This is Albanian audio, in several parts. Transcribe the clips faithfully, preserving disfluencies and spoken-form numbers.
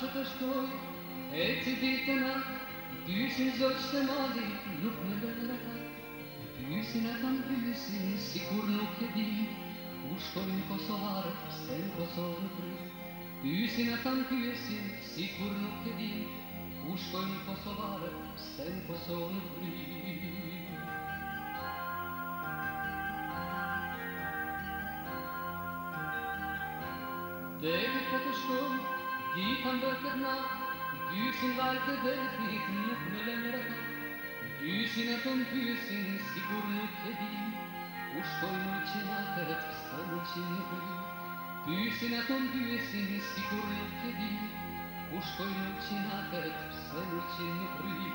që të shkoj, e ci ditë na, dysin zot që të mali, nuk me lënë ka. Dysin e kam dysin, si kur nuk e di, ku shkojnë Kosovarët, pse në Kosovë në pry. Dysin e kam dysin, si kur nuk e di, ku shkojnë Kosovarët, pse në Kosovë në pry. Deri po të shkoj, dita mbërtet natë, dysin vajtë e detit nuk me lënë rëka. Dysin e ton dysin, si kur nuk e di, ku shkojnë në qinatët, pse në qinë në pry. Dysin e ton dysin, si kur nuk e di, ku shkojnë në qinatët, pse në qinë në pry.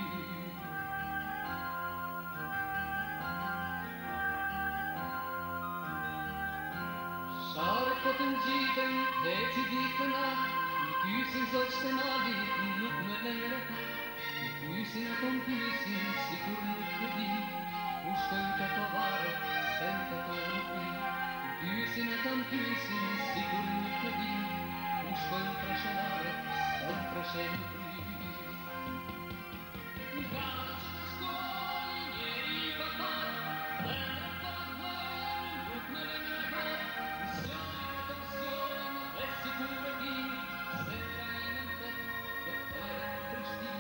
Share po të ngjiten, e ci ditë na, dysin zot që të malit, nuk me lënë rëka. Dysin e ton dysin, si kur nuk e di, ku shkojnë të Kosovarët, pse në Kosovë në pry. Dysin e ton dysin, si kur nuk e di, ku shkojnë Preshëvarët, pse në Preshë në pry. Nga që të shkoj, njeri pa parë, dhe në pakën, nuk me lënë rëka. Zojnë të zojnë, dhe si kur e di, se trajnë në të, do të e Prishtinë.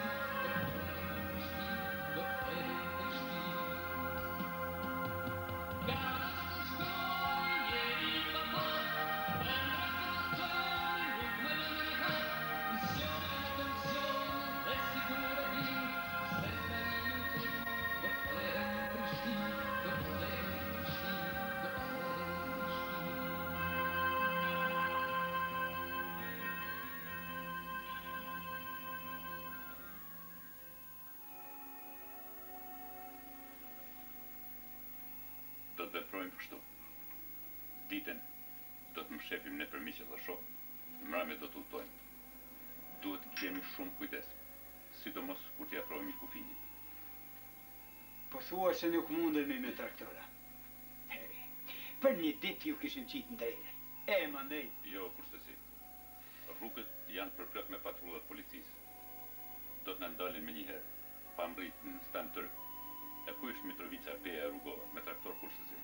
Do të veprojmë kështu. Ditën do të më shefim ne për miqe dhe shok, në mramje do të udhtojmë. Duhet të kemi shumë kujdes, sidomos kur t'i afrohemi kufinit. Po thua se nuk mundemi me traktora. Për një ditë ju kishim qitë në drejtë. E, mandej. Jo, kurse si. Rrugët janë përplot me patrullat policisë. Do të na ndalin me njëherë, pa mbrit në stan tërë. E ku është Mitrovica Peja e Rugova, me traktor kurse si?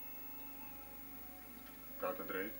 Ka të drejt.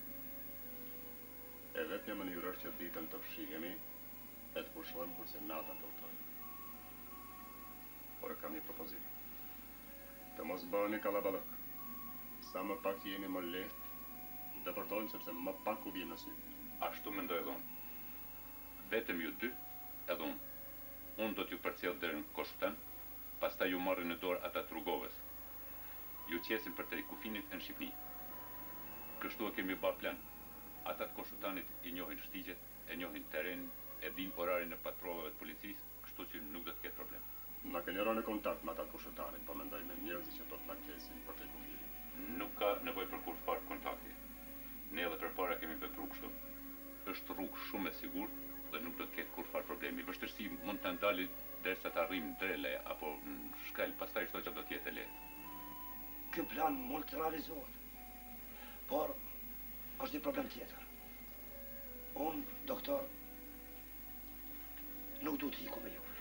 E vetë një mënyrë është që ditën të fshihemi, e të pushojmë kurse nata të udhtojmë. Por kam një propozim. Të mos bëheni kallaballok. Sa më pak jeni më lehtë, dhe vërtojmë sepse më pak u vjen në sy. Ashtu mendoj edhe unë. Vetëm ju dy, edhe unë. Unë do t'ju përcjell deri në Koshtan, pastaj ju marrin në dorë ata të Rugovës. Ju qesin për të Kufinit në Shqipni. Kështu e kemi bërë plan. Ata të Koshutanit i njohin shtigjet, e njohin terrenin, e din orarin e patrollave të policisë, kështu që nuk do të ketë problem. Na keni rënë në kontakt me ata të Koshutanit, po mendoj me njerëz që do të na qesin për të Kufinit. Nuk ka nevojë për kur farë kontakti. Ne edhe përpara kemi vepruar kështu. Është rrugë shumë e sigurt dhe nuk do të ketë kur farë problemi. Vështirësi mund të ndalë derisa të arrijmë në drele apo në shkel, pastaj çdo që do të jetë e lehtë. Ky plan mund të realizohet. Por është një problem tjetër. Unë, doktor, nuk du të hiku me juve.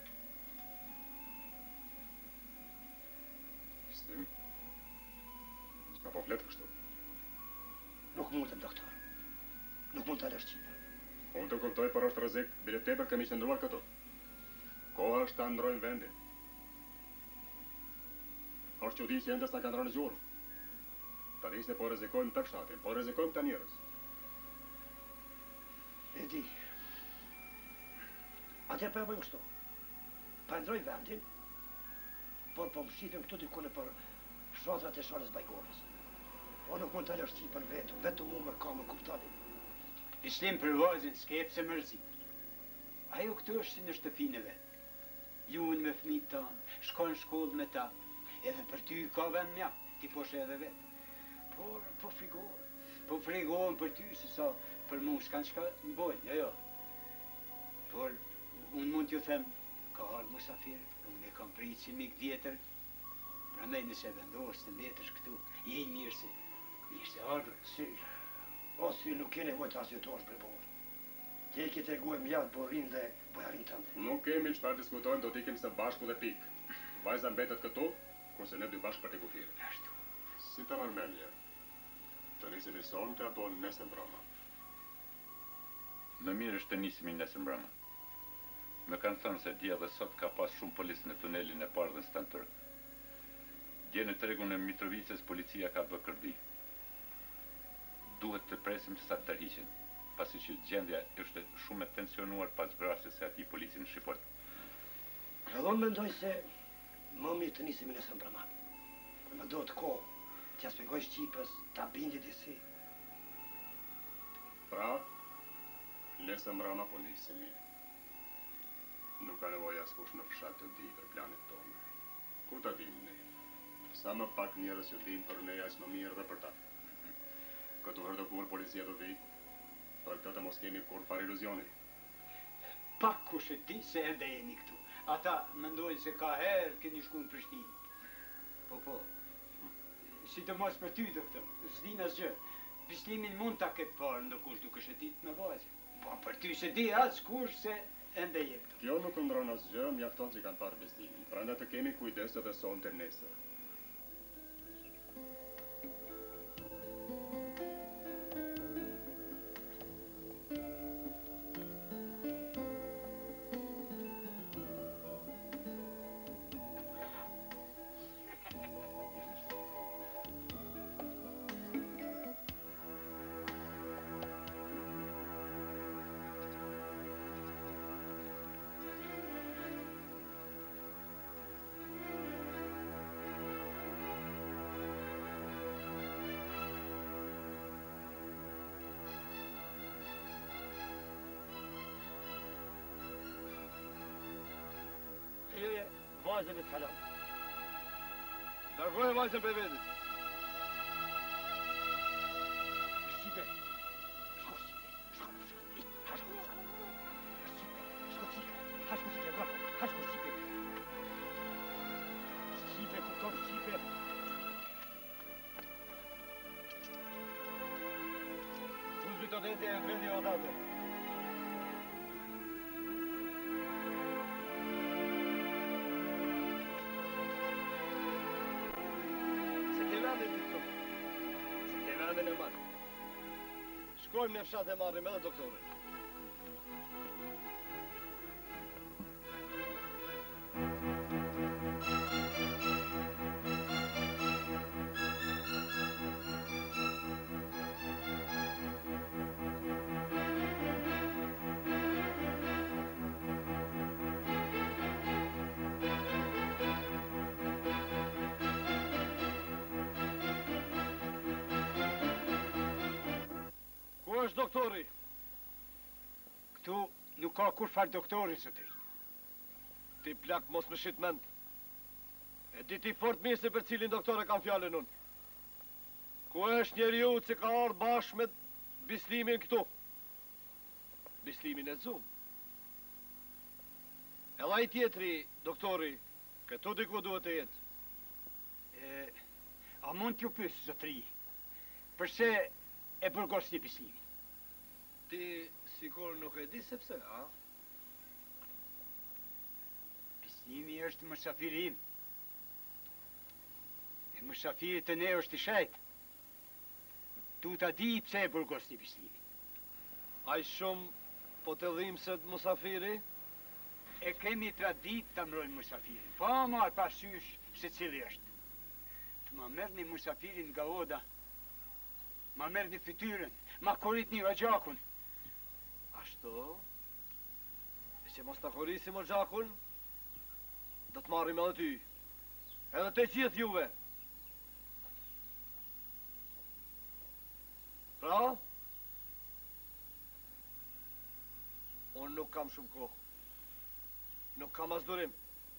Stim, s'ka po fletë kështu. Nuk mundem, doktor. Nuk mund të alësh qita. Unë të kuptoj, por është rrezik, bile tepër kemi qëndruar këtu. Koha është ta ndrojmë vendin. Është që di që ende s'ta kanë rënë gjurë. Ta di se po rrezikojmë të fshatin, po rrezikojmë të njerëz. E di. Atëherë pa e bëjmë kështu. Pa e ndrojmë vendin, por po më shifim këtu dikune për shodrat e sholës Bajgorës. O nuk mund të alësh qi për vetu, vetu mu më ka më kuptoni. Bislim për vazin, s'kep se mërzit. Ajo këtu është si në shtëpinë e vetë. Luën me fëmijët tanë, shkon shkollë me ta, edhe për ty ka vend mja, ti poshe edhe vetë. Por, po frigohen, po frigohen për ty, se sa për mu s'kan qka në bojnë, jo, jo. Por, unë mund t'ju them, ka ardhë musafir, unë e kam pritë si mik vjetër, prandaj nëse vendosë të mbetësh këtu, je i mirë se, mirë se ardhër. Si, o si nuk kene vojtë arsjetosh për borë. Ti e ki tregu e mjatë Borin dhe bojarin tënde. Nuk kemi çfarë diskutojmë, do t'ikim së bashku dhe pikë. Vajza mbetet këtu, kurse ne dy bashkë për t'i kufirë. Ashtu. Si të mërmenje, të nisim i sonte apo nesër mbrëma? Më mirë është të nisemi nesër mbrëma. Më kanë thënë se dje dhe sot ka pas shumë policë në tunelin e parë dhe stantër. Dje në tregun e Mitrovicës policia ka bë kërdi. Duhet të presim sa të tërhiqen, pasi që gjendja është shumë e tensionuar pas vrasjes së atij polici në Shqipëri. Edhe unë mendoj se më mirë të nisemi nesër mbrëma. Më do të kohë t'ja spjegoj Shqipës, ta bindi disi. Pra, nesër mbrëma po nisemi. Nuk ka nevojë askush në fshat të di për planet tonë. Ku ta dim ne? Sa më pak njerëz që dinë për ne, aq më mirë dhe për ta. Këtu herë do kur policia do vi, për këtë të mos kemi kur fare iluzioni. Pak kush e di se ende jeni këtu. Ata mendojnë se ka herë keni shku në Prishtinë. Po, po. Sidomos për ty, doktor, s'din asgjë. Bislimin mund ta ketë parë ndokush duke shëtit me vajzë. Po për ty se di askush se ende je këtu. Kjo nuk ndron asgjë, mjafton që kanë parë besimin. Prandaj të kemi kujdes edhe sonte nesër. Vajzën e të kalon. Largoje vajzën për vetit. Shqipe, shko Shqipe, shko, shko, hashko Shqipe. Shqipe, shko Shqipe, hashko Shqipe, bravo, hashko Shqipe. Shqipe, kupton Shqipe. Uzbi të deti e vendi o date. Shkojmë në fshat e marrim edhe doktorin. Ku është doktori? Këtu nuk ka kur farë doktori, zotëri. Ti plak mos më shit mend. E di ti fort mirë se për cilin doktor e kam fjallën unë. Ku është njeriu që ka ardhur bashkë me Bislimin këtu? Bislimin e Zum. Edhe ai tjetri, doktori, këtu diku duhet të jetë. E, a mund t'ju pyes, zotëri, përse e burgosni Bislimin? Ti sikur nuk e di sepse, a? Bislimi është mësafiri im. E mësafirit të ne është i shajt. Tu ta di pse e burgosni Bislimin. Ai shumë po të dhim se të musafiri? E kemi tradit të mrojmë musafirin, pa marë pasysh se cili është. Të ma merrni musafirin nga oda, ma merrni fytyrën, ma korritni nga gjakun. Ashtu? E që mos të korisim o gjakun, do të marrim edhe ty. Edhe të gjithë juve. Pra? Unë nuk kam shumë kohë. Nuk kam as durim.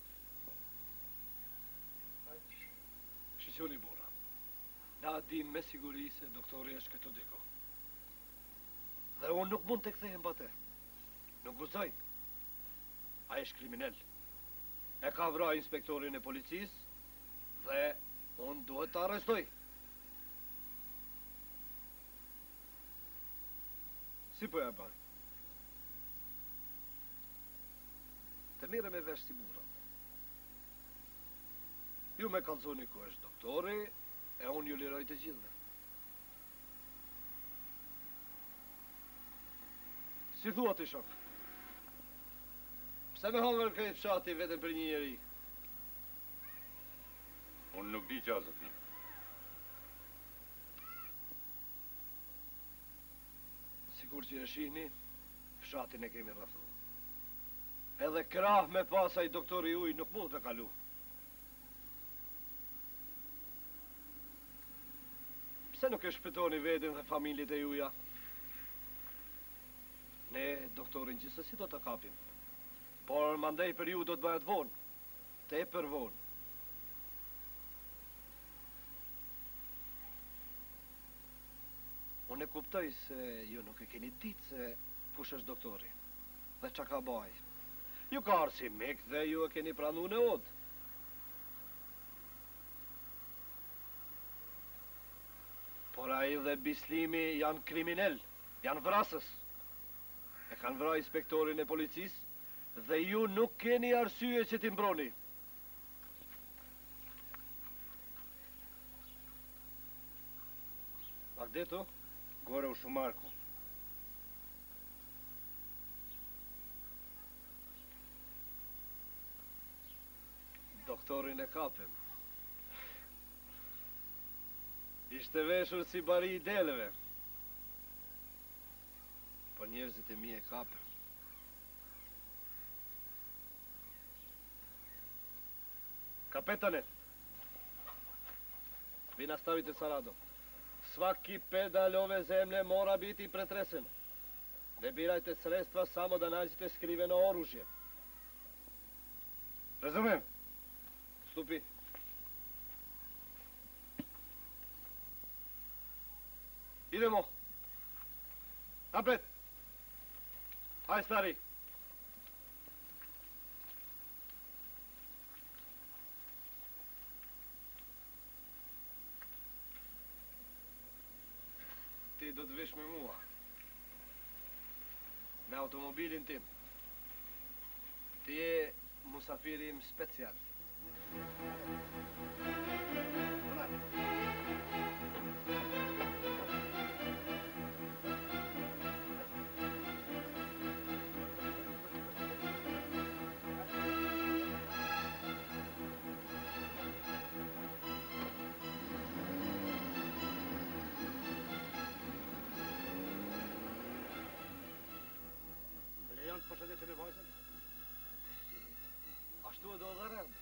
Shqyqoni bura. Na dim me siguri se doktori është këtu diku. Dhe unë nuk mund të kthehem bate. Nuk guzoj. A është kriminal. E ka vra inspektorin e policisë dhe unë duhet të arrestoj. Si po ja ban? mire me vesh si burrat. Ju me kallzoni ku është doktori, e unë ju liroj të gjithve. Si thua ti, shok? Pse me hongër këtë fshati vetëm për një njeri? Unë nuk di gjazët një. Sikur që e shihni, fshatin e kemi rrethu. Edhe krah me pasaj doktori uj nuk mund të kalu. Pse nuk e shpëtoni vetin dhe familjet e juja? Ne doktorin gjithsesi do të kapim. Por mandej për ju do të bëhet vonë. Tepër vonë. Unë e kuptoj se ju nuk e keni ditë se kush është doktori. Dhe qa ka baj. Ju ka arë si mik dhe ju e keni pranu në odë. Por a i dhe Bislimi janë kriminel, janë vrasës. E kanë vra inspektorin e policisë dhe ju nuk keni arsye që t'i mbroni. Magdeto? Gore u shumarku. Doktorin e kapim. Ishte veshur si bari i deleve. Po njerëzit e mi e kapim. Kapetane, vi nastavite sa radom. Svaki pedalove zemlje mora biti pretresen. Ne birajte sredstva samo da nađete skriveno oružje. Razumem. Stupi. Idemo. Napred. Aj, stari. Ti do të vish me mua. Me automobilin tim. Ti je musafiri im special. Përshëndetje me vajzën. Ashtu e do dhe rëndë.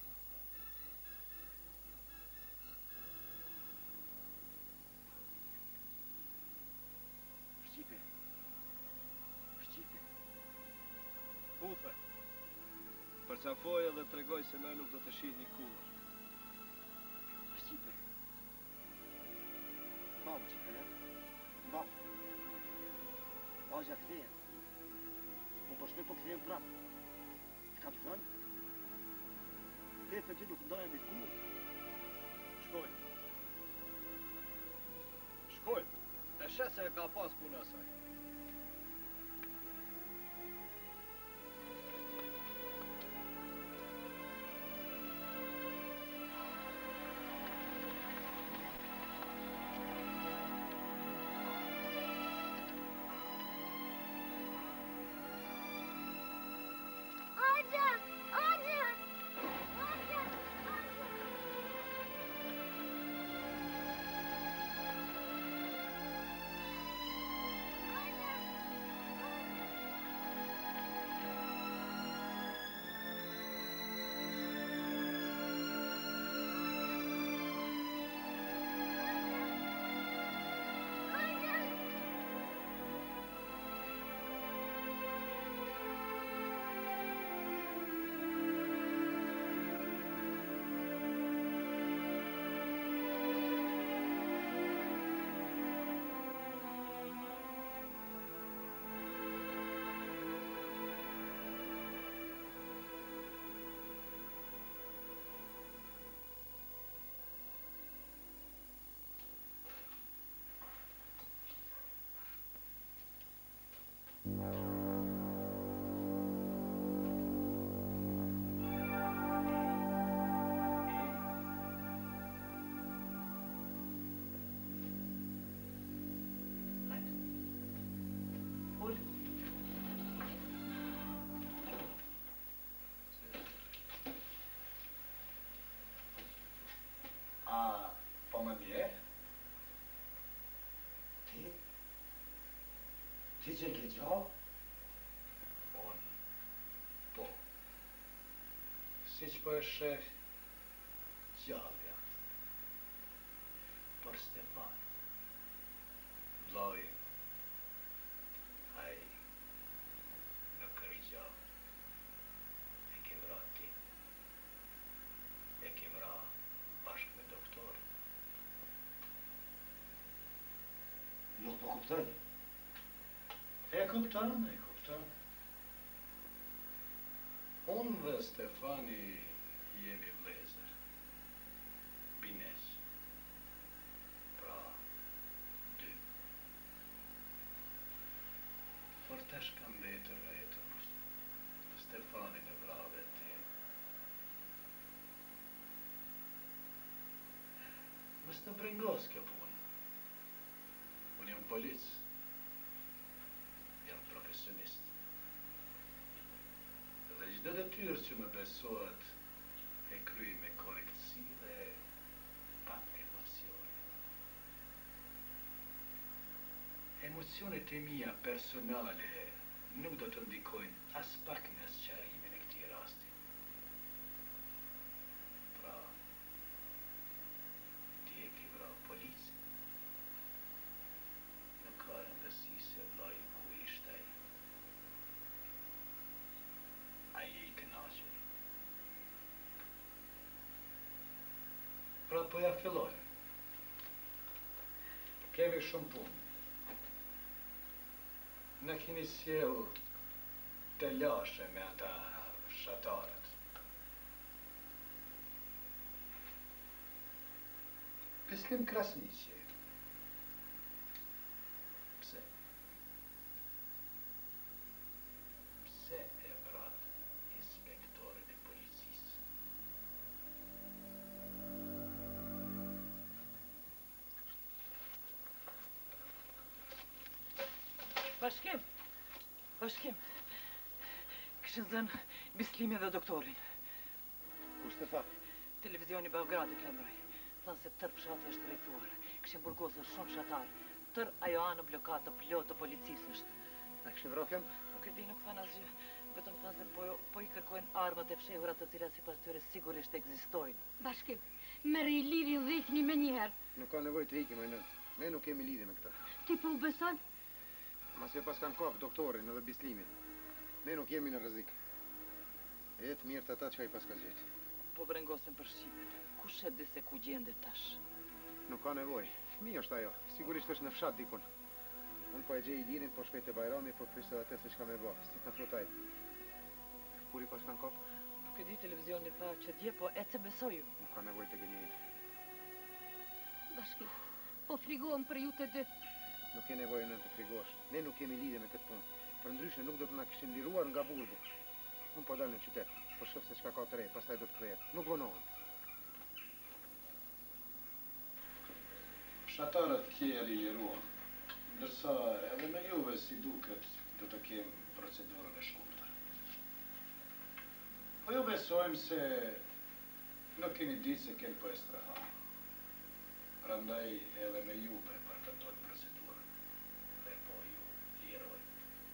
Shqipe. Shqipe. Puthe. Përqafoj edhe tregoj se me nuk do të shihni kur. Shqipe. Mbau qipe, e? Mbau. Vajzja këtheje. Unë po shkoj po këthejem prapë. Të kam thënë? Te për ti nuk ndajemi kur. Shkoj. Shkoj. E shese e ka pas punë asaj. Anja! Anja! Anja! Ti që ke gjallë? On, po. Si që po e sheh, gjallë janë. Por Stefan, vllai, ai nuk është gjallë. E ke vra ti. E ke vra bashkë me doktor. Nuk po kuptoj. E kupton, e kupton. Unë dhe Stefani jemi vlezër. Binesh. Pra, dy. Por tash kam mbetur vetëm. Stefani në vrave tim. Mos të brengos kjo punë. Unë jam polic. Jam profesionist. Dhe çdo detyrë që më besohet e kryj me korrektësi dhe pa emocione. Emocionet e mia personale nuk do të ndikojnë as pak në sqarimin e këtij rasti. Pra, ti e ke vrarë policin. Nuk ka rëndësi se vllai ku ishte ai. Ai e i kënaqur. Pra po ja filloj. Kemi shumë punë. Në keni sjell të lashe me ata fshatarët. Pislim Krasniqi. Pse? Pse e vrat inspektorin e policisë? Bashkim, bashkim. Këshin zënë Bislimin dhe doktorin. Kush të tha? Televizioni Beogradit lajmëroi. Thanë se tërë fshati është rrethuar. Kishin burgosur shumë fshatar. Tërë ajo anë bllokat të plot të policisë është. Na kishin vrarë? Nuk e di, nuk thanë asgjë. Vetëm thanë se po, po i kërkojnë armët e fshehura të cilat sipas tyre sigurisht ekzistojnë. Bashkim, merri i liri dhe ikni me njëherë. Nuk ka nevojë të ikim, ajnë. Ne nuk kemi lidhje me këta. Ti po u beson? Mas e pas kanë kap doktorin edhe Bislimin. Ne nuk jemi në rrezik. E jetë mirë të ata që i pas ka gjetë. Po brengosen për Shqipen. Kush e di se ku gjendet tash? Nuk ka nevojë. Fëmijë është ajo. Sigurisht është në fshat dikun. Unë po e gjej Ilirin, po shpejt e Bajrami, po prisë edhe atë se çka më bë. Si të thotë ai. Kur i pas kanë kap? Nuk e di, televizioni tha që dje, po e se besoju. Nuk ka nevojë të gënjejnë. Bashkim, po frigohem për ju të dy. Nuk ke nevojë në të frigosh. Ne nuk kemi lidhje me këtë punë. Përndryshe nuk do të na kishin liruar nga burgu. Unë po dal në qytet, po shoh se çka ka të re, pastaj do të kthehet. Nuk vonohem. Fshatarët tjerë i liruan, ndërsa edhe me juve si duket do të kem procedurën e shkurtër. Po ju besojmë se nuk keni ditë se kem po e streha. Prandaj edhe me juve përfundojmë procedurën dhe po ju liroj.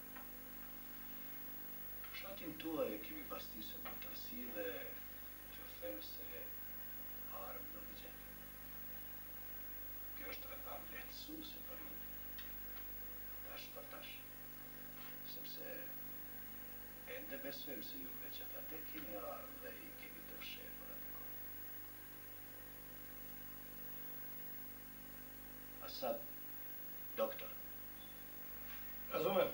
Fshatin tuaj e kemi pastisur në tërësi dhe t'ju them se armë nuk gjetë. Kjo është rretham lehtësuese për ju. Tash për tash. Sepse ende besojmë se ju veçatate keni armë dhe i keni të fshehur aty. Asad, doktor. Razumem.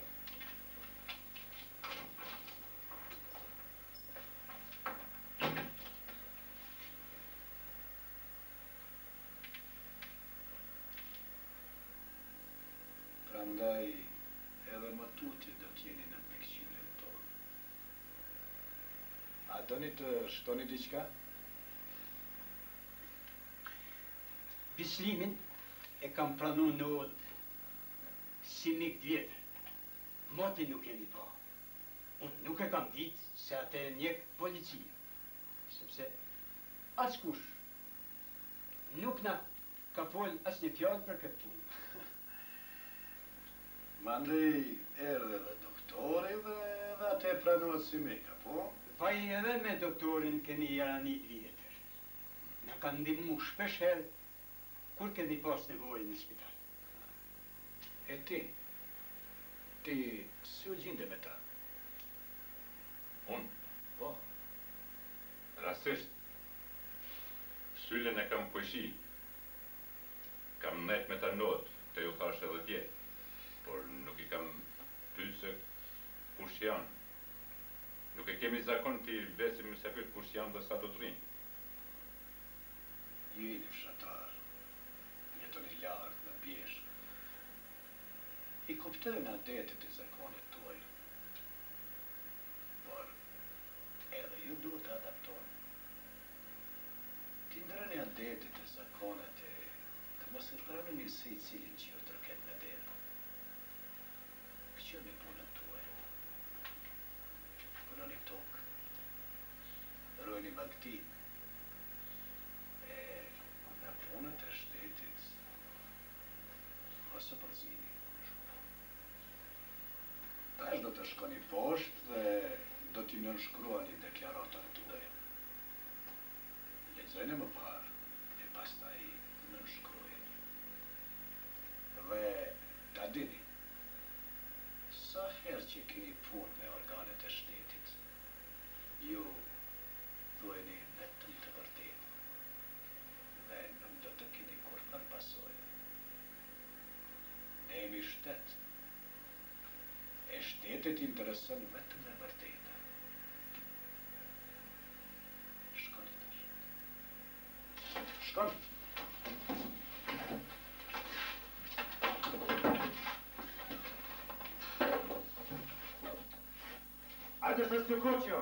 Prandaj edhe më tutje do t'jeni në mbikëqyrjen tonë. A doni të shtoni diçka? Bislimin e kam pranu në odë si një këtë vjetër. Moti nuk e mi pa. Unë nuk e kam ditë se atë e njek policia. Sepse atë shkush nuk na ka folë as një fjallë për këtë punë. Mandej Erdhe dhe doktori dhe dhe atë e pranohet si meka, po? Vaj edhe me doktorin keni jaranit vjetër. Në kanë ndihmu shpesh herë kur keni pas nevojë në spital. E ti? Ti si u gjinde me ta? Unë? Po. Rastisht. Sylen e kam kujshi. Kam nejt me ta not, të ju thash edhe tje. Por nuk i kam pyet se kush janë. Nuk e kemi zakon t'i besim se pyet kush janë dhe sa do të rinë. Jeni fshatar, jetoni lartë në pjeshk. I kuptojnë adetet e zakonet tuaj. Por edhe ju duhet të adaptoni. Ti ndrëni adetet e zakonet e të mos e pranoni se i cilin që ju tërket në derë. Këqyoni punën tuaj. Punoni tokë. Rojni magtin. E në punët e shtetit ose përzini. Tash do të shkoni poshtë dhe do t'i nënshkruani deklaratën tuaj. Lexojeni më parë e pastaj nënshkruajeni. Dhe ta dini, sa herë që keni punë me organet e shtetit, ju thueni vetëm të vërtetë dhe nuk do të keni kurrë pasojë. Ne jemi shtet. E shtetit intereson vetëm e vërteta. Shkoni tash. Shkoni. Hajde se s'ju koqjo!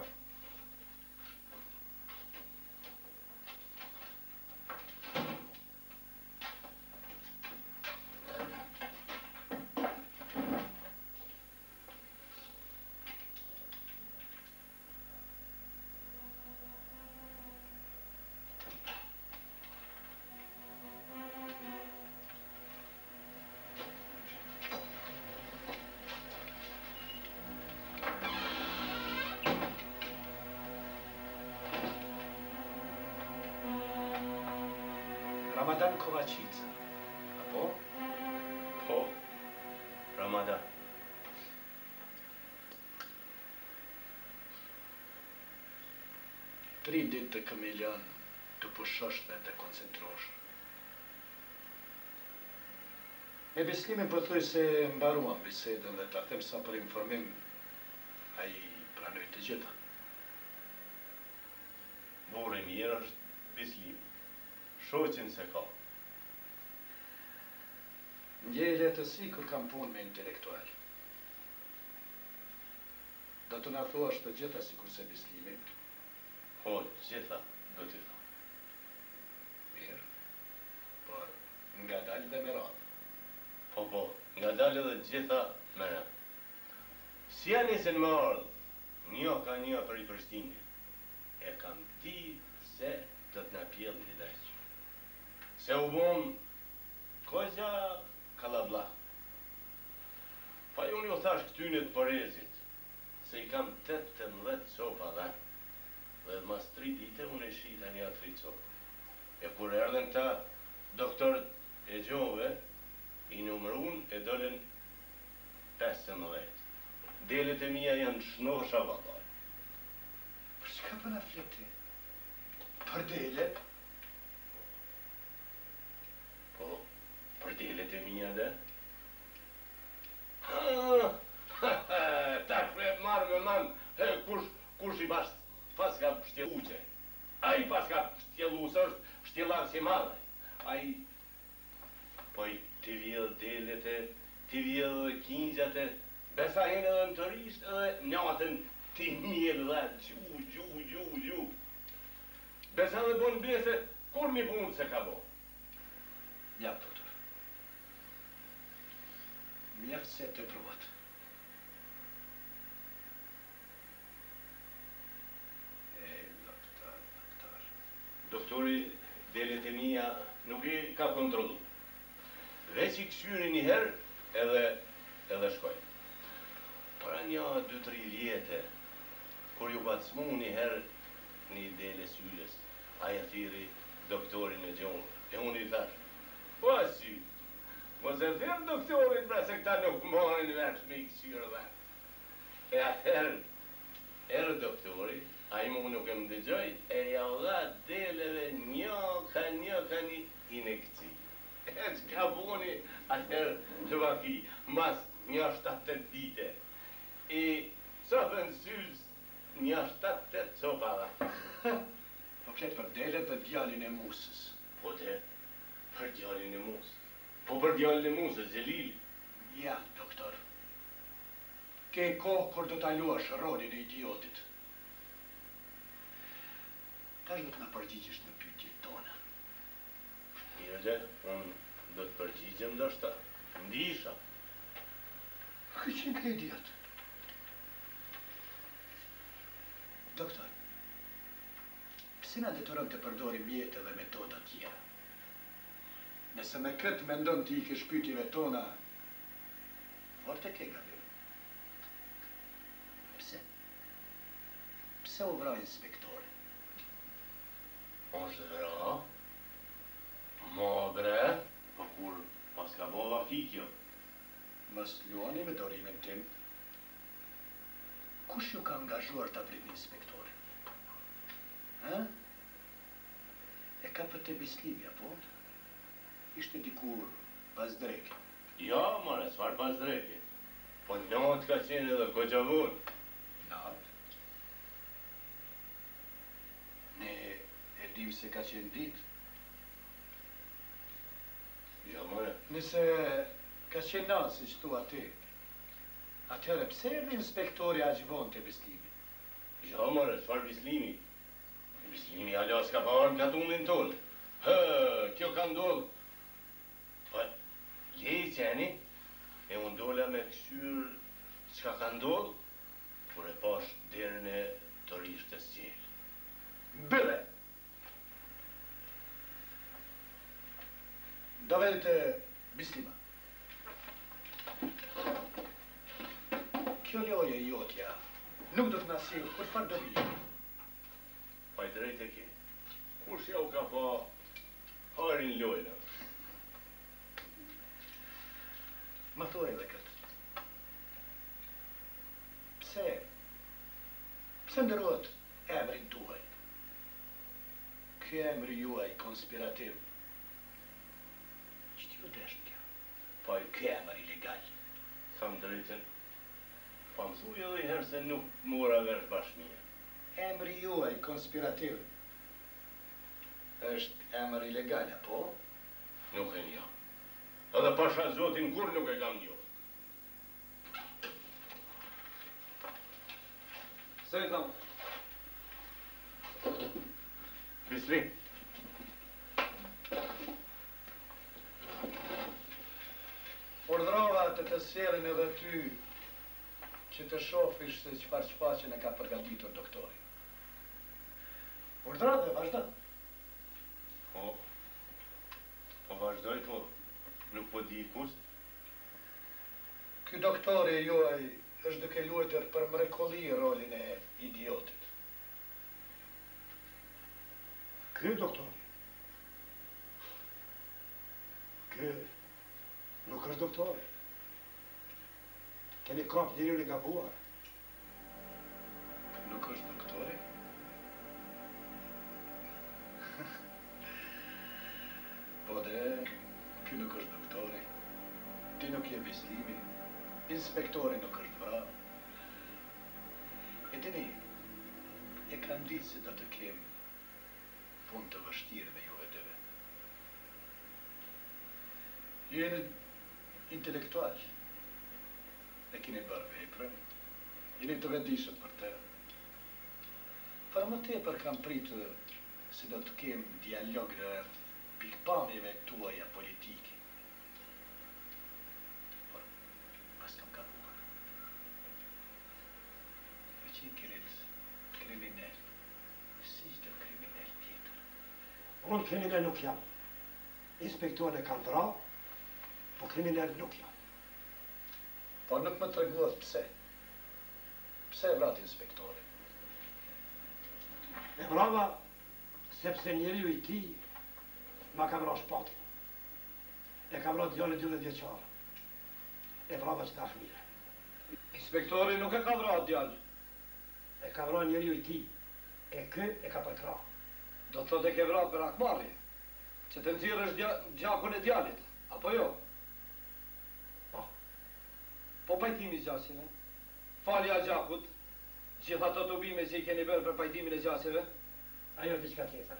Ramadan Kovačica. Apo? Po. Ramadan. Tri ditë të këmiljan të pushosh dhe të koncentrosh. E Beslimin përthuj se mbaruan bisedën dhe ta them sa për informim, a i pranoj të gjitha. Burri mirë është Beslimi. Shoqin se ka. Ndjej lehtësi kur kam punë me intelektual. Do të na thuash të gjitha sikur se Beslimi? Po, gjitha do t'i thon. Mirë. Por nga dalë dhe me radhë. Po, po, nga dalë dhe gjitha me radhë. Si janë nisën më ardhë, një ka një për i Prishtinë. E kam di se do t'na pjellë një dajqë. Se u bon Kozja Kalabla. Pa unë ju thash këtyne të Porezit, se i kam tetëmbëdhjetë copa dhanë, dhe mas tri dite unë e shita një tri copë. E kur erdhen ta doktorët e gjove, i numërun e dollen pesëmbëdhjetë. Delet e mija janë shnosha vallaj. Për çka po na fleti? Për delet? Po, për delet e mija dhe? Ta shpret marrë me man, kush, kush i pas, pas ka pështjelu që. A i pas ka pështjelu, së është pështjelar si madhe. A i, po i t'i vjedhë delet e, t'i vjedhë dhe kingjat e, besa hene edhe në të rishtë edhe njatën t'i mirë dhe gju, gju, gju, gju. Besa dhe bon bese, kur mi punë se ka bo? Ja, doktor. Mjaftë se të provat. E, doktor, doktor. Doktori, delet e mija nuk i ka kontrolu. Veç i këshyri një herë edhe, edhe shkoj. Para një dy tri vjetë, kur ju pacmu një herë një dele sylles, aja thiri doktorin e gjonë, e unë i thash, po asy, mos e thirë doktorin pra se këta nuk marrin vesh me i kësyrë dhe. E atëherë, erë doktori, a i mu nuk e më dëgjoj, e ja u dha deleve një ka një ka një inekci. E që ka boni atëherë të vaki, mas një shtatë dite. E copën syls një shtatë copa dhe. Po flet për delet dhe djalin e musës. Po te, për djalin e musës. Po për djalin e musës, Gjelili. Ja, doktor. Ke kohë kur do t'a luash rolin e idiotit. Ta ju t'na përgjigjesh në pyetjet tona. Mirë dhe, unë do të përgjigjem ndoshta. Ndisha. Këqen ka idiot. Doktor, pse na detyron të përdorim mjete dhe metoda tjera? Nëse me këtë mendon t'i ikesh pyetjeve tona, forte ke gabim. Pse? Pse u vra inspektori? Është vra? Ma bre? Po kur pas ka bolla fikjo? Mos luani me dorimin tim. Kush ju ka angazhuar ta prit një inspektori? Ha? E ka për të bislivja, po? Ishte dikur pas dreke. Ja, mare, s'far pas dreke. Po natë ka qenë edhe koqavun. Natë? Ne e dim se ka qenë dit. Ja, mare. Nëse ka qenë natë, si që thua ti, atëherë pse erdhi inspektori aq vonë te bislimi? Ja, mare, s'far bislimi? Bislimi ala s'ka pa armë katunin tonë. Hë, kjo ka ndodhë. Po, le i qeni, e unë dola me këshyrë qka ka ndodhë, kur e pash derën e të rishtë të s'gjellë. Bële! Do vedet e bislima. Kjo loje jotja nuk do të nasil, kur far do vijë. Pa i drejt e ke. Kush ja u ka pa harin lojnë? Ma thoj edhe këtë. Pse? Pse ndërrot emrin tuaj? Ky emri juaj konspirativ. Që t'ju desht kjo? Po i ky emri ilegal. Tham drejten. Pa më thuj edhe i herë se nuk mora vesh bashmija. Emri juaj konspirativ është emër ilegal, apo? Nuk e nja. Edhe pasha zotin kur nuk e kam njo. Se i thamë? Bisli. Urdhrova të të sjellin edhe ty që të shofish se çfarë shfaqjen e ka përgatitur doktori. Urdhra dhe vazhdo. Po, po vazhdoj, po nuk po di kusht. Ky doktori juaj është duke luajtur për mrekulli rolin e idiotit. Ky doktori? Ky nuk është doktori. Keni kap njërin e gabuar. Nuk është doktori? Po dhe, ky nuk është doktori. Ti nuk je bislimi. Inspektori nuk është vra. E dini, e kam ditë se do të kem punë të vështirë me juve dyve. Jeni intelektual. E keni bërë veprën, jeni të vendishëm për të. Për më tepër kam pritur se do të kem dialog rreth pikpamjeve tuaja politike. Por pas kam gabuar. Ju që kenit kriminell, si çdo kriminell tjetër. Unë kriminell nuk jam. Inspektorën e kam vra, po kriminell nuk jam. Po nuk më treguat pse. Pse e vrat inspektori? E vrava sepse njeriu i tij ma ka vra shpatin. E ka vra djali dymbëdhjetë vjeçar. E vrava që ta fëmire. Inspektori nuk e ka vra djal. E ka vra njeriu i tij. E kë e ka përkra. Do të thotë e ke vra për akmarrje. Që të nxirrësh dja- gjakun e djalit, apo jo? Po. Po pajtimi i gjasjeve. Falja e gjakut. Gjitha ato tubime që i keni bërë për pajtimin e gjasjeve. Ajo është diçka tjetër.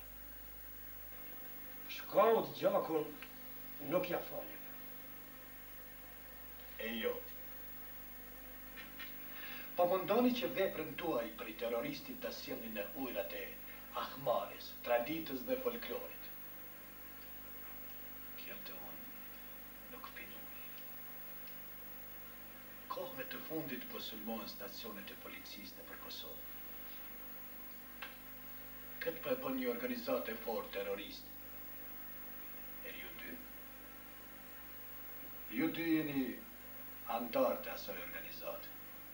Shkaut gjakun nuk ja falim. E jo. Po mundoni që veprën tuaj për i terroristit të sjellni në ujrat e ahmaris, traditës dhe folklorit. Kjo të unë nuk pinoj. Kohëve të fundit po sulmohen stacionet e policisë nëpër Kosovë. Këtë po e bën një organizatë e fortë terroriste. E ju dy? Ju dy jeni antar të asoj organizate.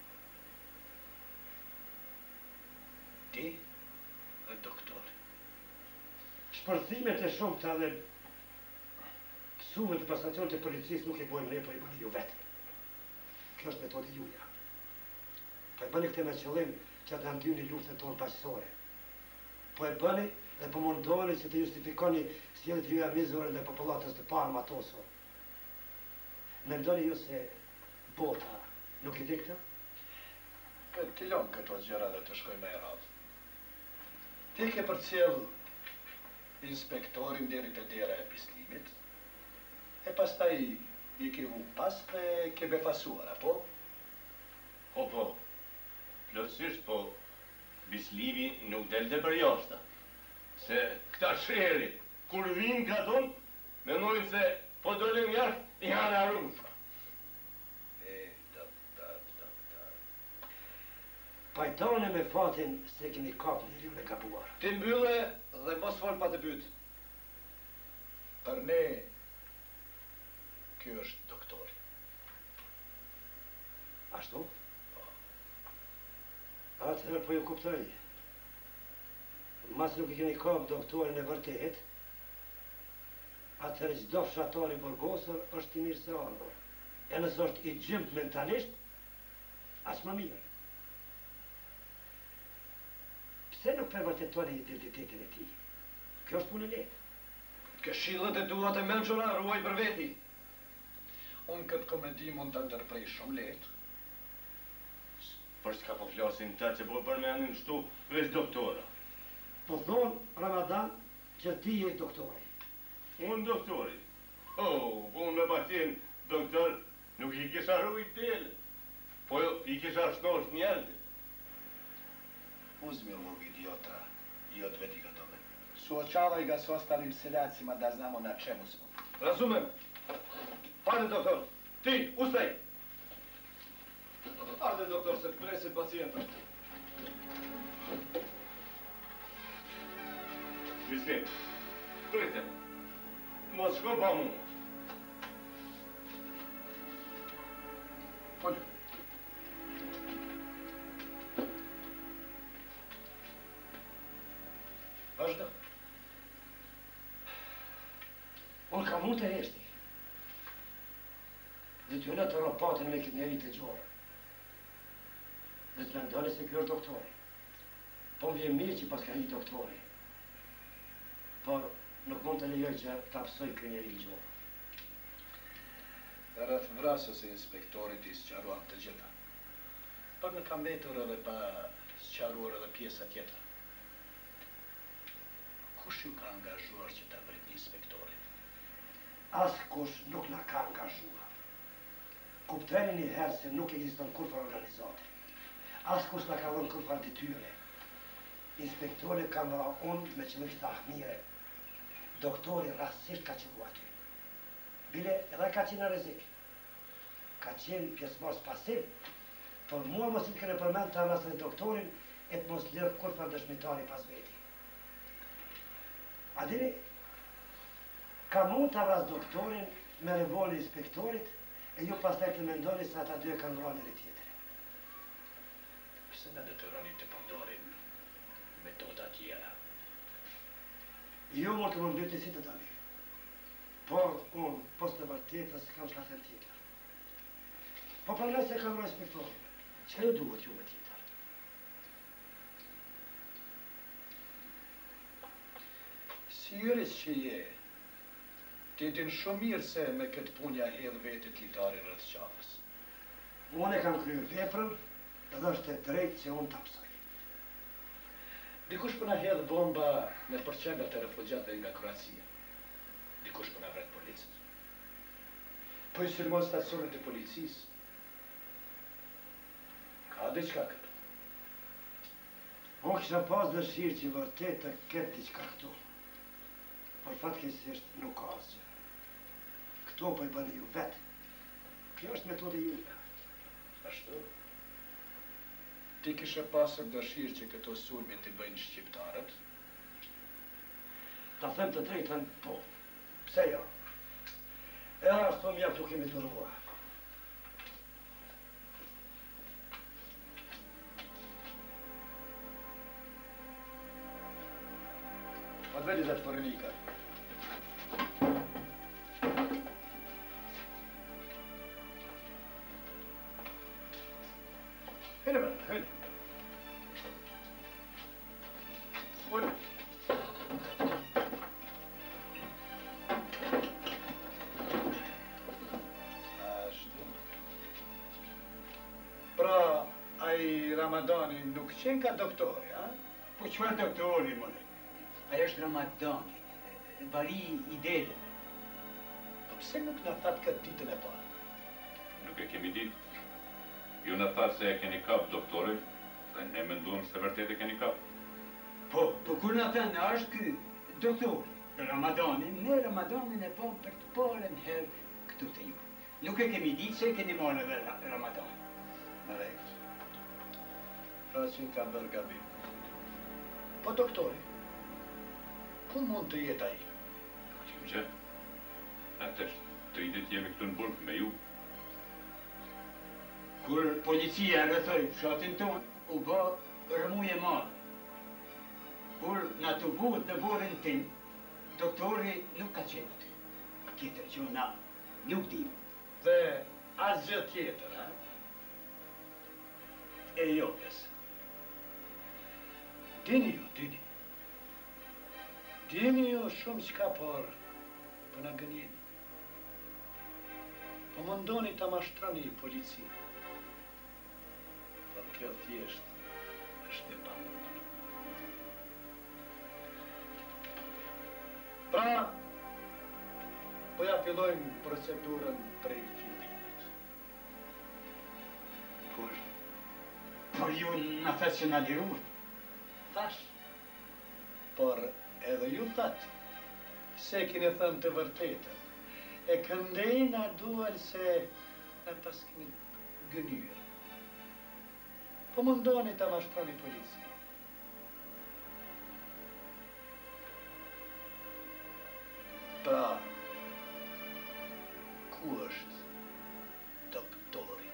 Ti dhe doktori. Shpërthimet e shumta dhe sumet e pastacionit të policisë nuk i bojmë ne, po i bëni ju vetë. Kjo është metodi juja. Po e bëni këtë me qëllim që të ndyni luftën tonë paqësore. Po e bëni dhe po mundoheni që të justifikoni sjelljet juja mizore dhe popullatës të parë matosur. Mendoni ju se bota nuk i di këtë? E ti lëm këto gjëra dhe të shkoj me e radhë. Ti ke përcjell inspektorin deri te dera e bislimit, e pastaj i ke vu pas dhe ke befasuar, apo? Po, po. Plotësisht, po, bislimi nuk delte për jashta. Se këta sheri, kur vinë ka tonë, mendojnë se po dolin jashtë, i hanë arrufra. E, doktor, doktor. Pajtone me fatin se keni kap njeriu e gabuar. Ti mbylle dhe mos fol pa të pyet. Për ne, kjo është doktori. Ashtu? Atëherë po ju kuptoj. Mas nuk i keni kap doktorin e vërtet, atëherë çdo fshatar i burgosur është i mirë se ardhur. E nëse është i gjimb mentalisht, as më mirë. Pse nuk përvërtetoni identitetin e tij? Kjo është punë e lehtë. Këshillet e tua të mençura ruaj për veti. Unë këtë komedi mund të ndërprej shumë lehtë. Për s'ka po flasin ta që po përmenin shtu veç doktora. Po thonë Ramadan që ti je doktori. Unë doktori? Oh, po unë me patin doktor nuk i kisha rrujt tele. Po i kisha shnosh njerëzit. Uzmilog idiota, i od veti gotowe. Suočavaj ga s ostalim seljacima da znamo na čemu smo. Razumem. Hajde, doktor. Ti, ustaj. Hajde, doktor, se presit pacijenta. Mislim, prite, mos shko pa mu. Polju. Vazhdo. Unë ka mund të heshti. Dhe t'ju në të ropatin me këtë njeri të gjorë. Dhe të mendoni se kjo është doktori. Po më vjen mirë që pas ka i doktori. Por nuk mund të lejoj që ta pësoj kjo njeri i gjorë. Rreth vrasjes së inspektorit i sqaruan të gjitha. Por në kam vetur edhe pa sqaruar edhe pjesa tjetër. Kush ju ka angazhuar që ta vret inspektorin? Askush nuk na ka angazhuar. Kuptoni një herë se nuk ekziston kurrë organizate. Askush na ka dhënë kurrë detyre. Inspektorit kam vra unë me qëllim të ahmire. Doktori rastësisht ka qenë aty. Bile edhe ka qenë në rrezik. Ka qenë pjesëmarrës pasiv, por mua mos i të kene përmend të avras të doktorin e të mos lërë kurrë dëshmitari pas veti. A dini, ka mund të avras doktorin me revolin inspektorit e ju pastaj të mendoni se ata dy e kanë vrarë njëri tjetrin. pse na detyroni të përdorim metoda tjera? Jo më të më mbeti si të tani. Por unë, post të vërtetës, kam shkasen tjetër. Po për nëse kam respektorin, që ju duhet ju me tjetër? Si jurist që je, ti din shumë mirë se me këtë punja hedhë vetit litari rrëth qafës. Unë e kam kryer veprën, edhe është e drejtë që unë t'apsoj. Dikush përna hedhë bomba me përqendat e refugjatëve nga Kroacia. Dikush përna vret policët. Po i sulmon stacionet e policisë. Ka diçka këtu. Unë kisha pas dëshirë që vërtet të ketë diçka këtu. Por fatkeqësisht nuk ka asgjë. Këto po i bëni ju vetë. Kjo është metode juja. Ashtu? Ti kishe pasur dëshirë që këto sulme t'i bëjnë shqiptarët? Ta them të drejtën, po. Pse jo? E ashtu më jam tu kemi të rrua. Odvedi dhe të përnika. Hene me, hene. Unë. Ashtu. Pra, ai Ramadani nuk qenë ka doktori, a? Po qëfar doktori, mëre? Ajo është Ramadani, bari i delën. Po pse nuk na thatë këtë ditën e parë? Nuk e kemi ditë. Ju në tha se e keni kap, doktore, dhe ne menduam se vërtet e keni kap. Po, po kur në thënë, është ky doktori, Ramadanin, ne Ramadanin e pom për të parën herë këtu të ju. Nuk e kemi ditë se e keni marrë edhe Ramadanin. Në rregull. Pra që ka bërë gabim. Po doktori, ku mund të jetë ai? Që më gjë? Atështë, të idit jemi këtu në burg me ju. Kur policia rrethoi fshatin ton, u bë rëmuje e madhe. Kur na të vuhet në burrin tim, doktori nuk ka qenë aty. Tjetër që na nuk dim. Dhe asgjë tjetër, ha? E jo, besë. Dini ju, dini. Dini ju shumë qka, por po na gënjeni. Po mundoni ta mashtroni policinë. Por kjo thjesht është e pamundur. Pra, po ja fillojmë procedurën prej fillimit. Por, por ju në thëtë që në liruar. Thash, por edhe ju thatë, se kini thënë të vërtetën, e këndej na duel se na pas kini gënyër. Po mundoni ta mashtroni polici. Pra, ku është doktori?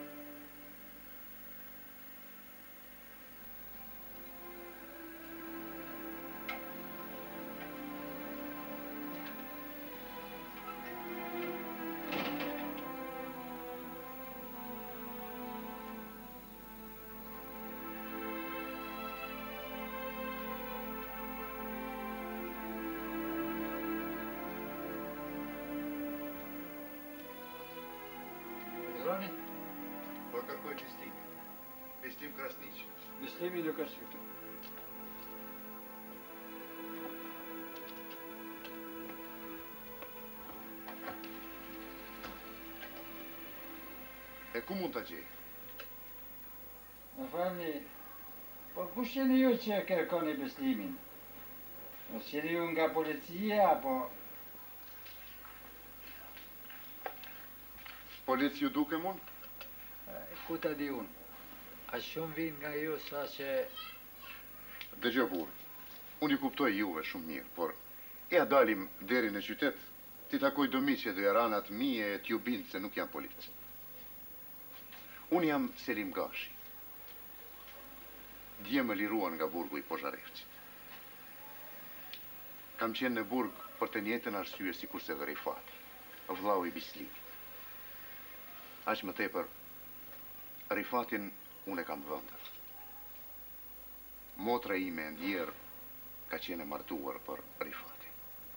Rani? Po kërkoj Bislim. Bislim Krasniq. Bislimi nuk është këtu. E ku mund të gjej? Më falni, po kush jeni ju që e kërkoni Bislimin? Mos jeni ju nga policia, apo... Polici ju duke mund? Ku ta di unë? A shumë vinë nga ju sa që... Dëgjë burr, unë i kuptoj juve shumë mirë, por e a dalim deri në qytet, ti takoj domiqe dhe jaranat mije e t'ju bindë se nuk jam polic. Unë jam Selim Gashi. Dje më liruan nga burgu i Pozharevcit. Kam qenë në burg për të njëjtën arsye si kurse dhe Rifati, vllau i Bislimit. Aq më tepër, Rifatin unë e kam vëndër. Motra ime e ndjerë ka qenë e martuar për Rifatin.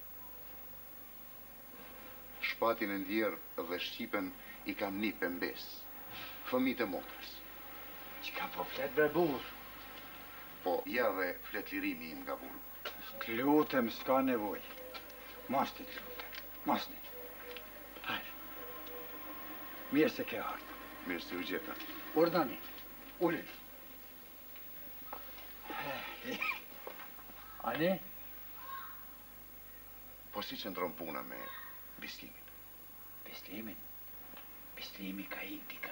Shpatin e ndjerë dhe Shqipen i kam një pembes, fëmijët e motrës. Qka po flet bre burr? Po, ja dhe flet lirimi im nga burgu. Të lutem, s'ka nevoj. Mosni të lutem, mosni. Hajde. Mirë se ke ardhur. Mirë se u gjeta. Urdhani, uleni. Ani? Po si qëndron puna me Bislimin? Bislimin? Bislimi ka indika.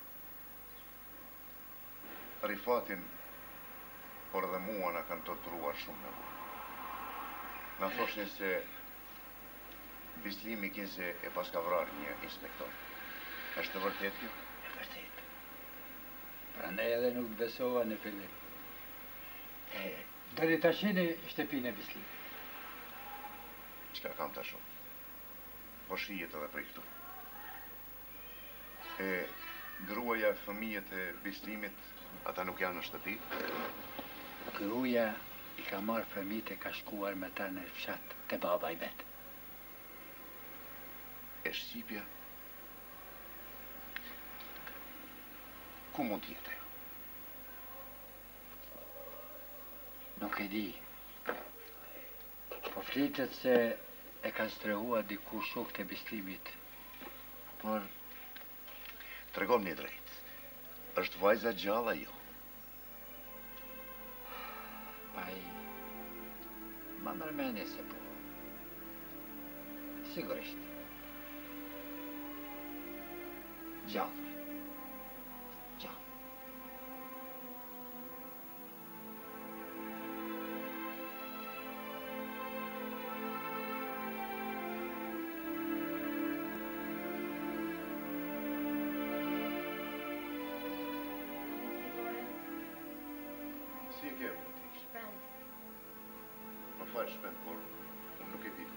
Rifatin, por dhe mua na kanë torturuar shumë në burg. Na thoshin se Bislimi kinse e paska vrar një inspektor. Është e vërtet kjo? E vërtet. Prandaj edhe nuk besova në fillim. E, deri tashini shtëpinë e Bislimit. Çka kam tash? Po shihet edhe për këtu. E gruaja, fëmijët e Bislimit, ata nuk janë në shtëpi? Gruaja i ka marrë fëmijët e ka shkuar me ta në fshat te baba i vet. E Shqipja? Ku mund t'jetë ajo? Nuk e di. Po flitet se e ka strehua diku shokët e Bislimit. Por tregon një drejt. Është vajza gjalla jo. Pa i... Ma mërmeni se po. Sigurisht. Gjallë. Gjallë. Si e ke më ti? Shpend. Më falë shpend, por unë nuk e di.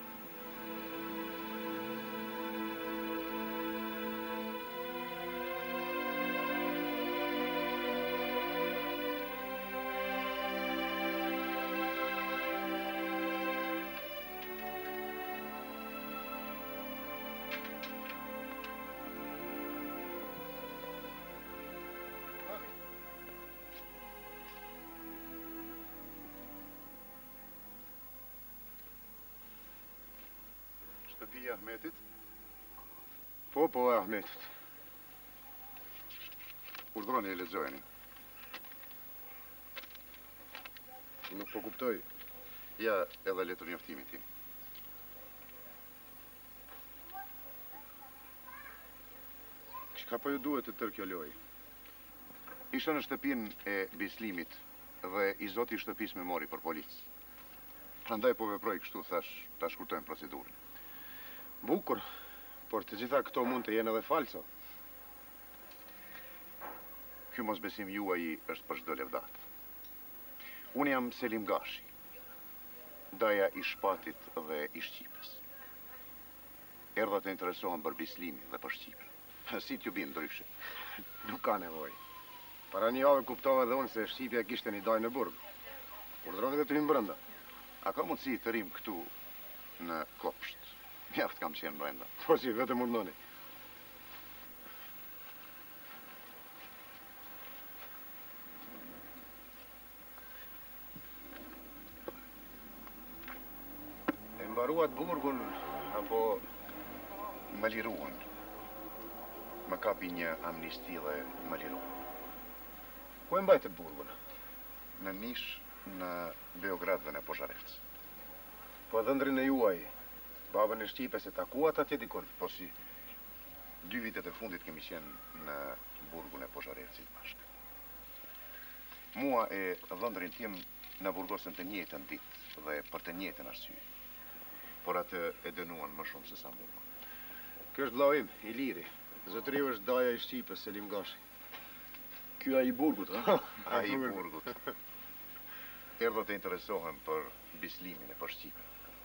Shtëpia Ahmetit? Po, po, Ahmetit. Urdhroni e lexojeni. Nuk po kuptoj. Ja, edhe letër njoftimit tim. Çka po ju duhet të tërë kjo lojë? Isha në shtëpinë e Bislimit dhe i zoti i shtëpisë më mori për policë. Prandaj po veproj kështu, thash, ta shkurtojmë procedurën. Bukur, por të gjitha këto mund të jenë edhe falso. Ky mosbesim juaj është për çdo levdat. Unë jam Selim Gashi, daja i Shpatit dhe i Shqipës. Erdha të interesohen për Bislimin dhe për Shqipën. Si t'ju bin ndryshe? Nuk ka nevoj. Para një javë kuptova edhe unë se Shqipja kishte një daj në burg. Urdhroni dhe të rinë brenda. A ka mundësi të rim këtu në kopsht? Mjaft kam qenë brenda. Po si, vetëm urdhoni. E mbaruat burgun, apo... Më liruan. Më kapi një amnisti dhe më liruan. Ku e mbajtët burgun? Në Nish, në Beograd dhe në Pozharevc. Po dhëndrin e juaj, babën e Shqipës e takuat atje dikun? Po si, dy vitet e fundit kemi qenë në burgun e Pozharevcit bashkë. Mua e dhëndrin tim në burgosën të njëjtën ditë dhe për të njëjtën arsye. Por atë e dënuan më shumë se sa mua. Kjo është vllau im, Iliri. Zotëriu është daja i Shqipës, Selim Gashi. Ky Ky ai burgut, ha? Ai burgut. Erdhë të interesohem për bislimin e për Shqipe.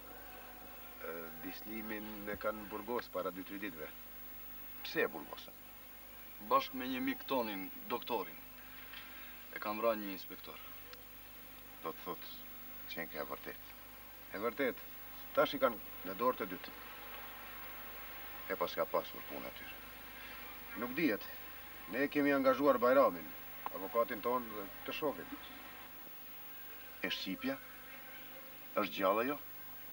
Bislimin e kanë Burgos para dy tre ditëve. Pse e Burgosën? Bashkë me një mik tonin, doktorin. E kam vra një inspektor. Do të thotë qenë ka e vërtet. E vërtet, tash i kanë në dorë të dytë. E pas ka pasur punë atyre. Nuk dihet. Ne kemi angazhuar Bajramin, avokatin ton dhe të shohim. E Shqipja? Është gjallë ajo?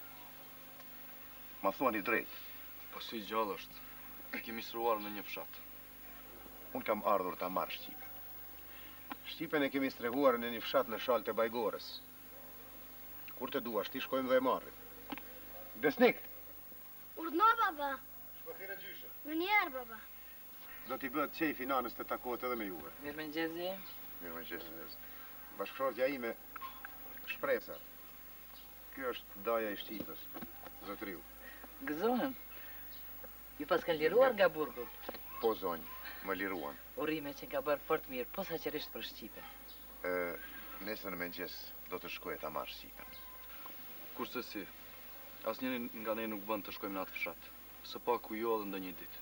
Ma thuani drejt. Po si gjallë është. E kemi shtruar në një fshat. Unë kam ardhur ta marr Shqipen. Shqipen e kemi strehuar në një fshat në shalë të Bajgorës. Kur të duash, ti shkojmë dhe e marrim. Besnik! Urdhno, baba. Shpëthire gjyshe. Më njerë, baba. Do t'i bëhet qej finanës të takohet edhe me juve. Mirë më gjezi. Mirë më gjezi. Bashkëshortja ime, Shpresa. Kjo është daja i Shqipës, zotëriu. Gëzohem. Ju pas kanë liruar nga burgu? Po zonjë, më liruan. Urime që nga bërë fort mirë, po saqërisht për Shqipen. E, nesër në mëngjes do të shkoj ta marr Shqipen. Kurse si, asnjëri nga ne nuk bën të shkojmë në atë fshat. Së paku jo edhe ndonjë ditë.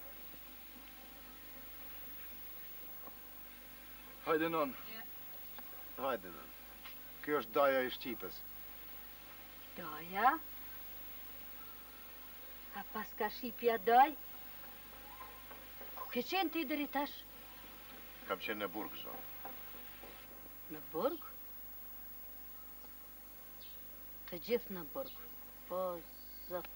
Hajde non. Hajde non. Kjo është daja i Shqipës. Daja? A pas ka Shqipja daj? Ku ke qenë ti deri tash? Kam qenë në burg, zonë. Në burg? Të gjithë në burg. Po, zot.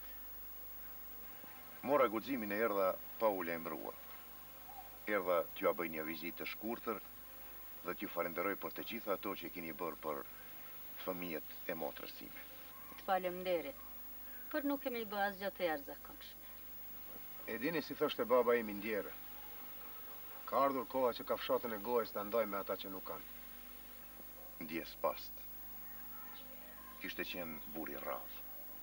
Mora guximin e erdha pa u lajmëruar. Erdha t'ju bëj një vizitë të shkurtër dhe t'ju falenderoj për të gjitha ato që keni bërë për fëmijët e motrës time. Të faleminderit, për nuk kemi bë asgjë të jashtëzakonshme. E dini si thoshte baba im indjerë. Ka ardhur koha që ka fshatën e gojës të ndaj me ata që nuk kanë. Ndjes past. Kishte qenë buri rradh.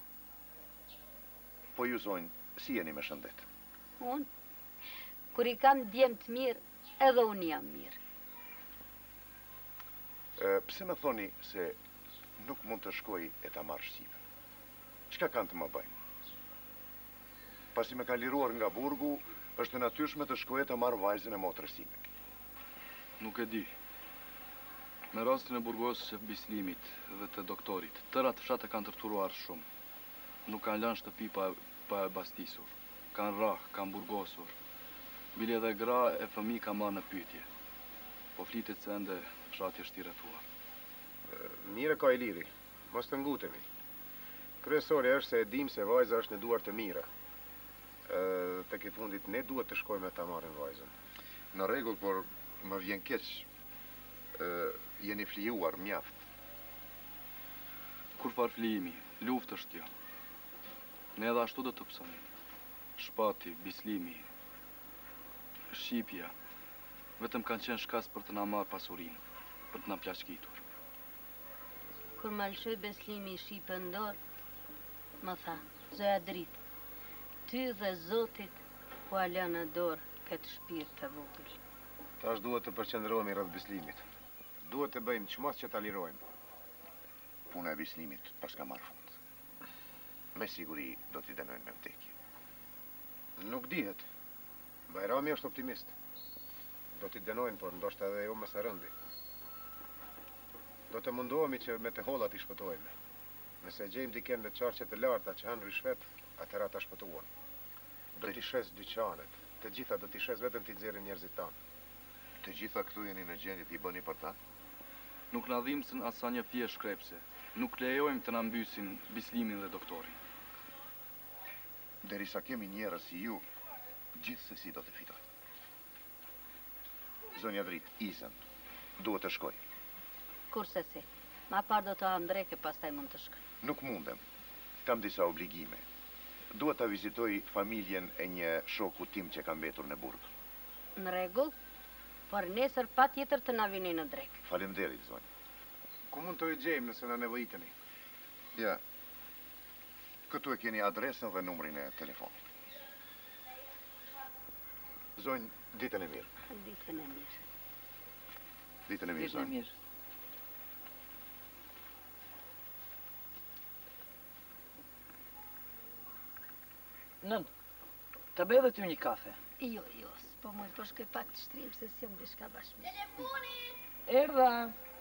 Po ju zonjë, si jeni me shëndet? Unë? Kur i kam djemë të mirë, edhe unë jam mirë. E, pse më thoni se nuk mund të shkoj e ta marr Shqipen? Çka kanë të më bëjnë? Pasi me ka liruar nga burgu, është e natyrshme të shkoj e ta marr vajzën e motrës time. Nuk e di. Me rastin e burgos së bislimit dhe të doktorit, tëra të fshatë kanë tërturuar shumë. Nuk kanë lënë shtëpi pa, pa e bastisur. Kanë rah, kanë burgosur. Bile edhe gra e fëmi ka marrë në pyetje. Po flitet se ende fshati është i rrethuar. Mire ka i liri, mos të ngutemi. Kryesori është se e dim se vajza është në duar të mira. E, të ke fundit ne duhet të shkojmë e ta marrim vajzën. Në rregull, por më vjen keq. E, jeni flijuar mjaft. Kur far flijimi, luftë është kjo. Ne edhe ashtu do të pësoni. Shpati, bislimi, shqipja, vetëm kanë qenë shkas për të na marrë pasurinë, për të na plaçkitur. Kur më lëshoj beslimi i Shqipën dorë, më tha, zoja dritë, ty dhe Zotit po a lënë në dorë këtë shpirt të vogël. Tash duhet të përqendrohemi rreth bislimit. Duhet të bëjmë çmos që ta lirojmë. Puna e bislimit pas ka marrë fund. Me siguri do t'i dënojnë me vdekje. Nuk dihet. Bajrami është optimist. Do t'i dënojnë, por ndoshta edhe jo më së rëndi. Do të mundohemi që me të hollat i shpëtojmë. Nëse gjejmë diken në qarqe të larta që hanë rishvet, atëra ta shpëtuan. Do t'i shes dyqanet. Të gjitha do t'i shes vetëm t'i nxjerrin njerëzit tanë. Të gjitha këtu jeni në gjendje t'i bëni për ta? Nuk na dhimbsën as sa një fije shkrepse. Nuk lejojmë të na mbysin bislimin dhe doktorin. Derisa kemi njerëz si ju, gjithsesi do të fitoj. Zonja Drit, Izën, duhet të shkoj. Kurse si, ma parë do të ham dreke, pastaj mund të shkoj. Nuk mundem. Kam disa obligime. Duhet të vizitoj familjen e një shoku tim që ka mbetur në burg. Në rregull, por nesër pa tjetër të na vini në drek. Faleminderit, zonjë. Ku mund të i gjejmë nëse na nevojiteni? Ja. Këtu e keni adresën dhe numrin e telefonit. Zonjë, ditën e mirë. Ditën e mirë. Ditën e mirë. Ditën e mirë. Nën, të bëj edhe ty një kafe. Jo, jo, po mu po shkoj pak të shtrim se s'jam diçka bashkë. Telefonin! Erdha.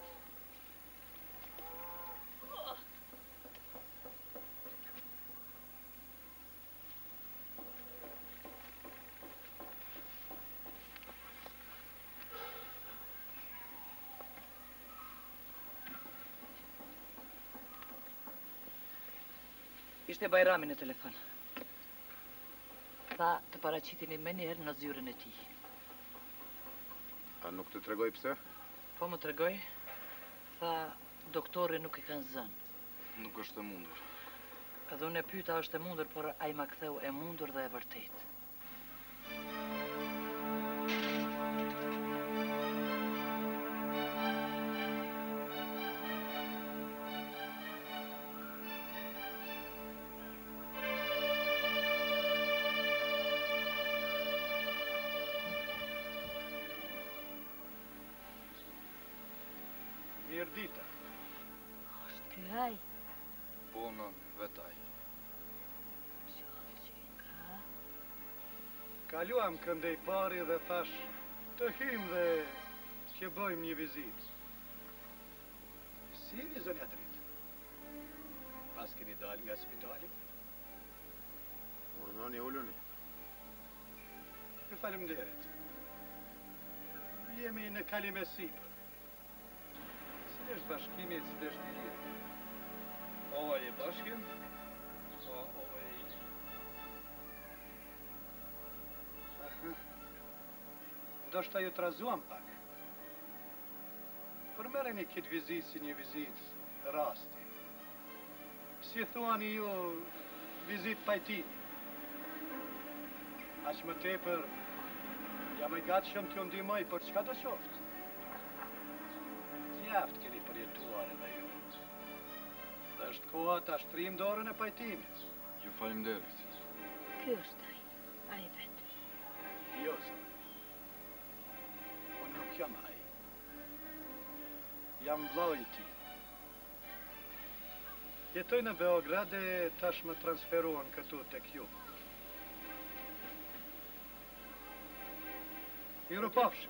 Ishte Bajrami në telefon. Tha të paraqitini me njerë në zyrën e ti. A nuk të tregoj pse? Po më tregoj, tha doktori nuk i kanë zënë. Nuk është e mundur. Edhe unë e pyeta është e mundur, por ai ma ktheu e mundur dhe e vërtet. Mirë dita. Është ky ai? Po, nën, vetë ai. Qolqinka. Kaluam këndej pari dhe thash të hym dhe që bëjmë një vizitë. Si jeni zonja dritë? Pas keni dalë nga spitali? Urdhoni ulluni. Ju faleminderit. Jemi në Kalim e Sipër. Si është bashkimi që është i lirë? Ova je bashkim, a ova je i... Aha. Ndoshta ju trazuam pak. Përmerreni këtë vizitë si një vizitë rasti. Si thuani ju, vizitë pajtimi. Aq më tepër, jam e gatshëm t'ju ndihmoj për çka do qoftë. Mjaft keni përjetuar edhe ju. Dhe është koha ta shtrim dorën e pajtimit. Ju faleminderit. Ky është ai, ai vetë. Jo, zonë. Unë nuk jam ai. Jam vllau i tij. Jetoj në Beograd e tash më transferuan këtu tek ju. Miru pafshim.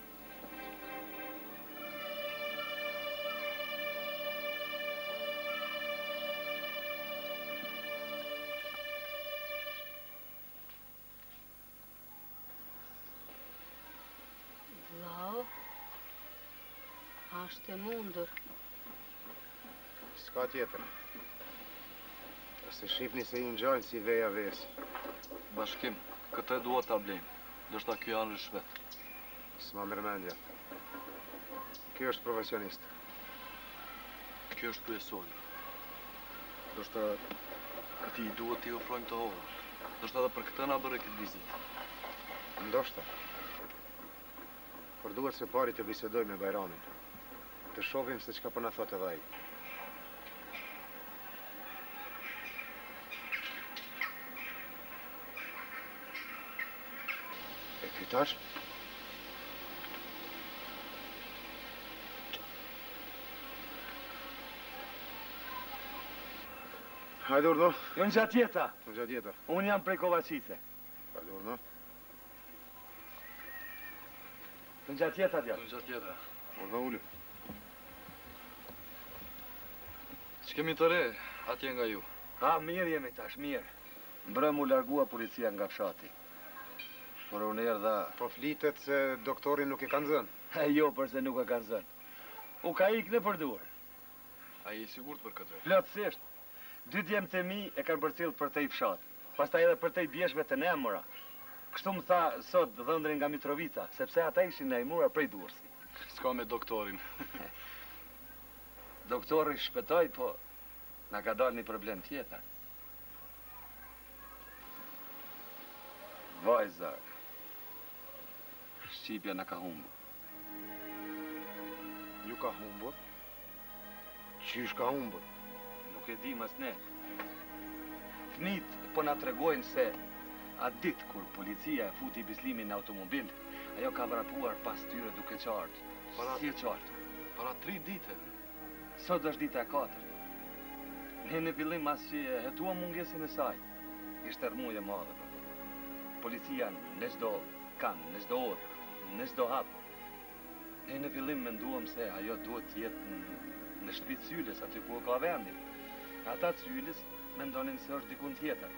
Vllau, është e mundur. S'ka tjetër. Se shifni se ju ngjajnë si veja vesë. Bashkim, këtë e dua ta blejmë. Ndoshta ky janë rishvet. S'ma mërmendja. Ky është profesionist. Ky është kryesori. Ndoshta këtij duhet t'i ofrojmë të hollë. Ndoshta edhe për këtë na bëre këtë vizitë. Ndoshta. Por duhet se pari të bisedoj me Bajramin. Të shohim se çka po na thotë edhe ai. E kytash? Hajde urdo. Jo në gjatë jeta. Në gjatë jeta. Unë jam prej Kovačice. Hajde urdo. Në gjatë jeta, dja. Në gjatë jeta. Urdo ullu. Ç'kemi të re, atje nga ju. Ha, mirë jemi tash, mirë. Mbrëm u largua policia nga fshati. Por unë erdha... Po flitet se doktorin nuk i kanë zënë. E jo, përse nuk e kanë zënë. U ka ik në përdur. A i sigurt për këtë? Plotësisht. Dy djemë të mi e kanë përcjellë për te i fshat. Pastaj edhe për te i bjeshve të nemëra. Kështu më tha sot dhëndrin nga Mitrovica, sepse ata ishin në imura prej Durrësi. S'ka me doktorin. Doktori shpëtoi, po na ka dalë një problem tjetër. Vajza, Shqipja na ka humbur. Ju ka humbur? Qysh ka humbur? Nuk e di mas ne. Fmit po na tregojnë se atë ditë kur policia e futi Bislimin në automobil, ajo ka vrapuar pas tyre duke qartë. Si e qartë? Para tri dite. Sot është dita e katërt. Ne në fillim asgjë hetuam mungesën e saj. Ishte rrëmuj e madhe për to. Policia në çdo kanë, në çdo orë, në çdo hap. Ne në fillim menduam se ajo duhet të jetë në shtëpi Cyles, aty ku ka vendin. Ata Cyles mendonin se është dikun tjetër.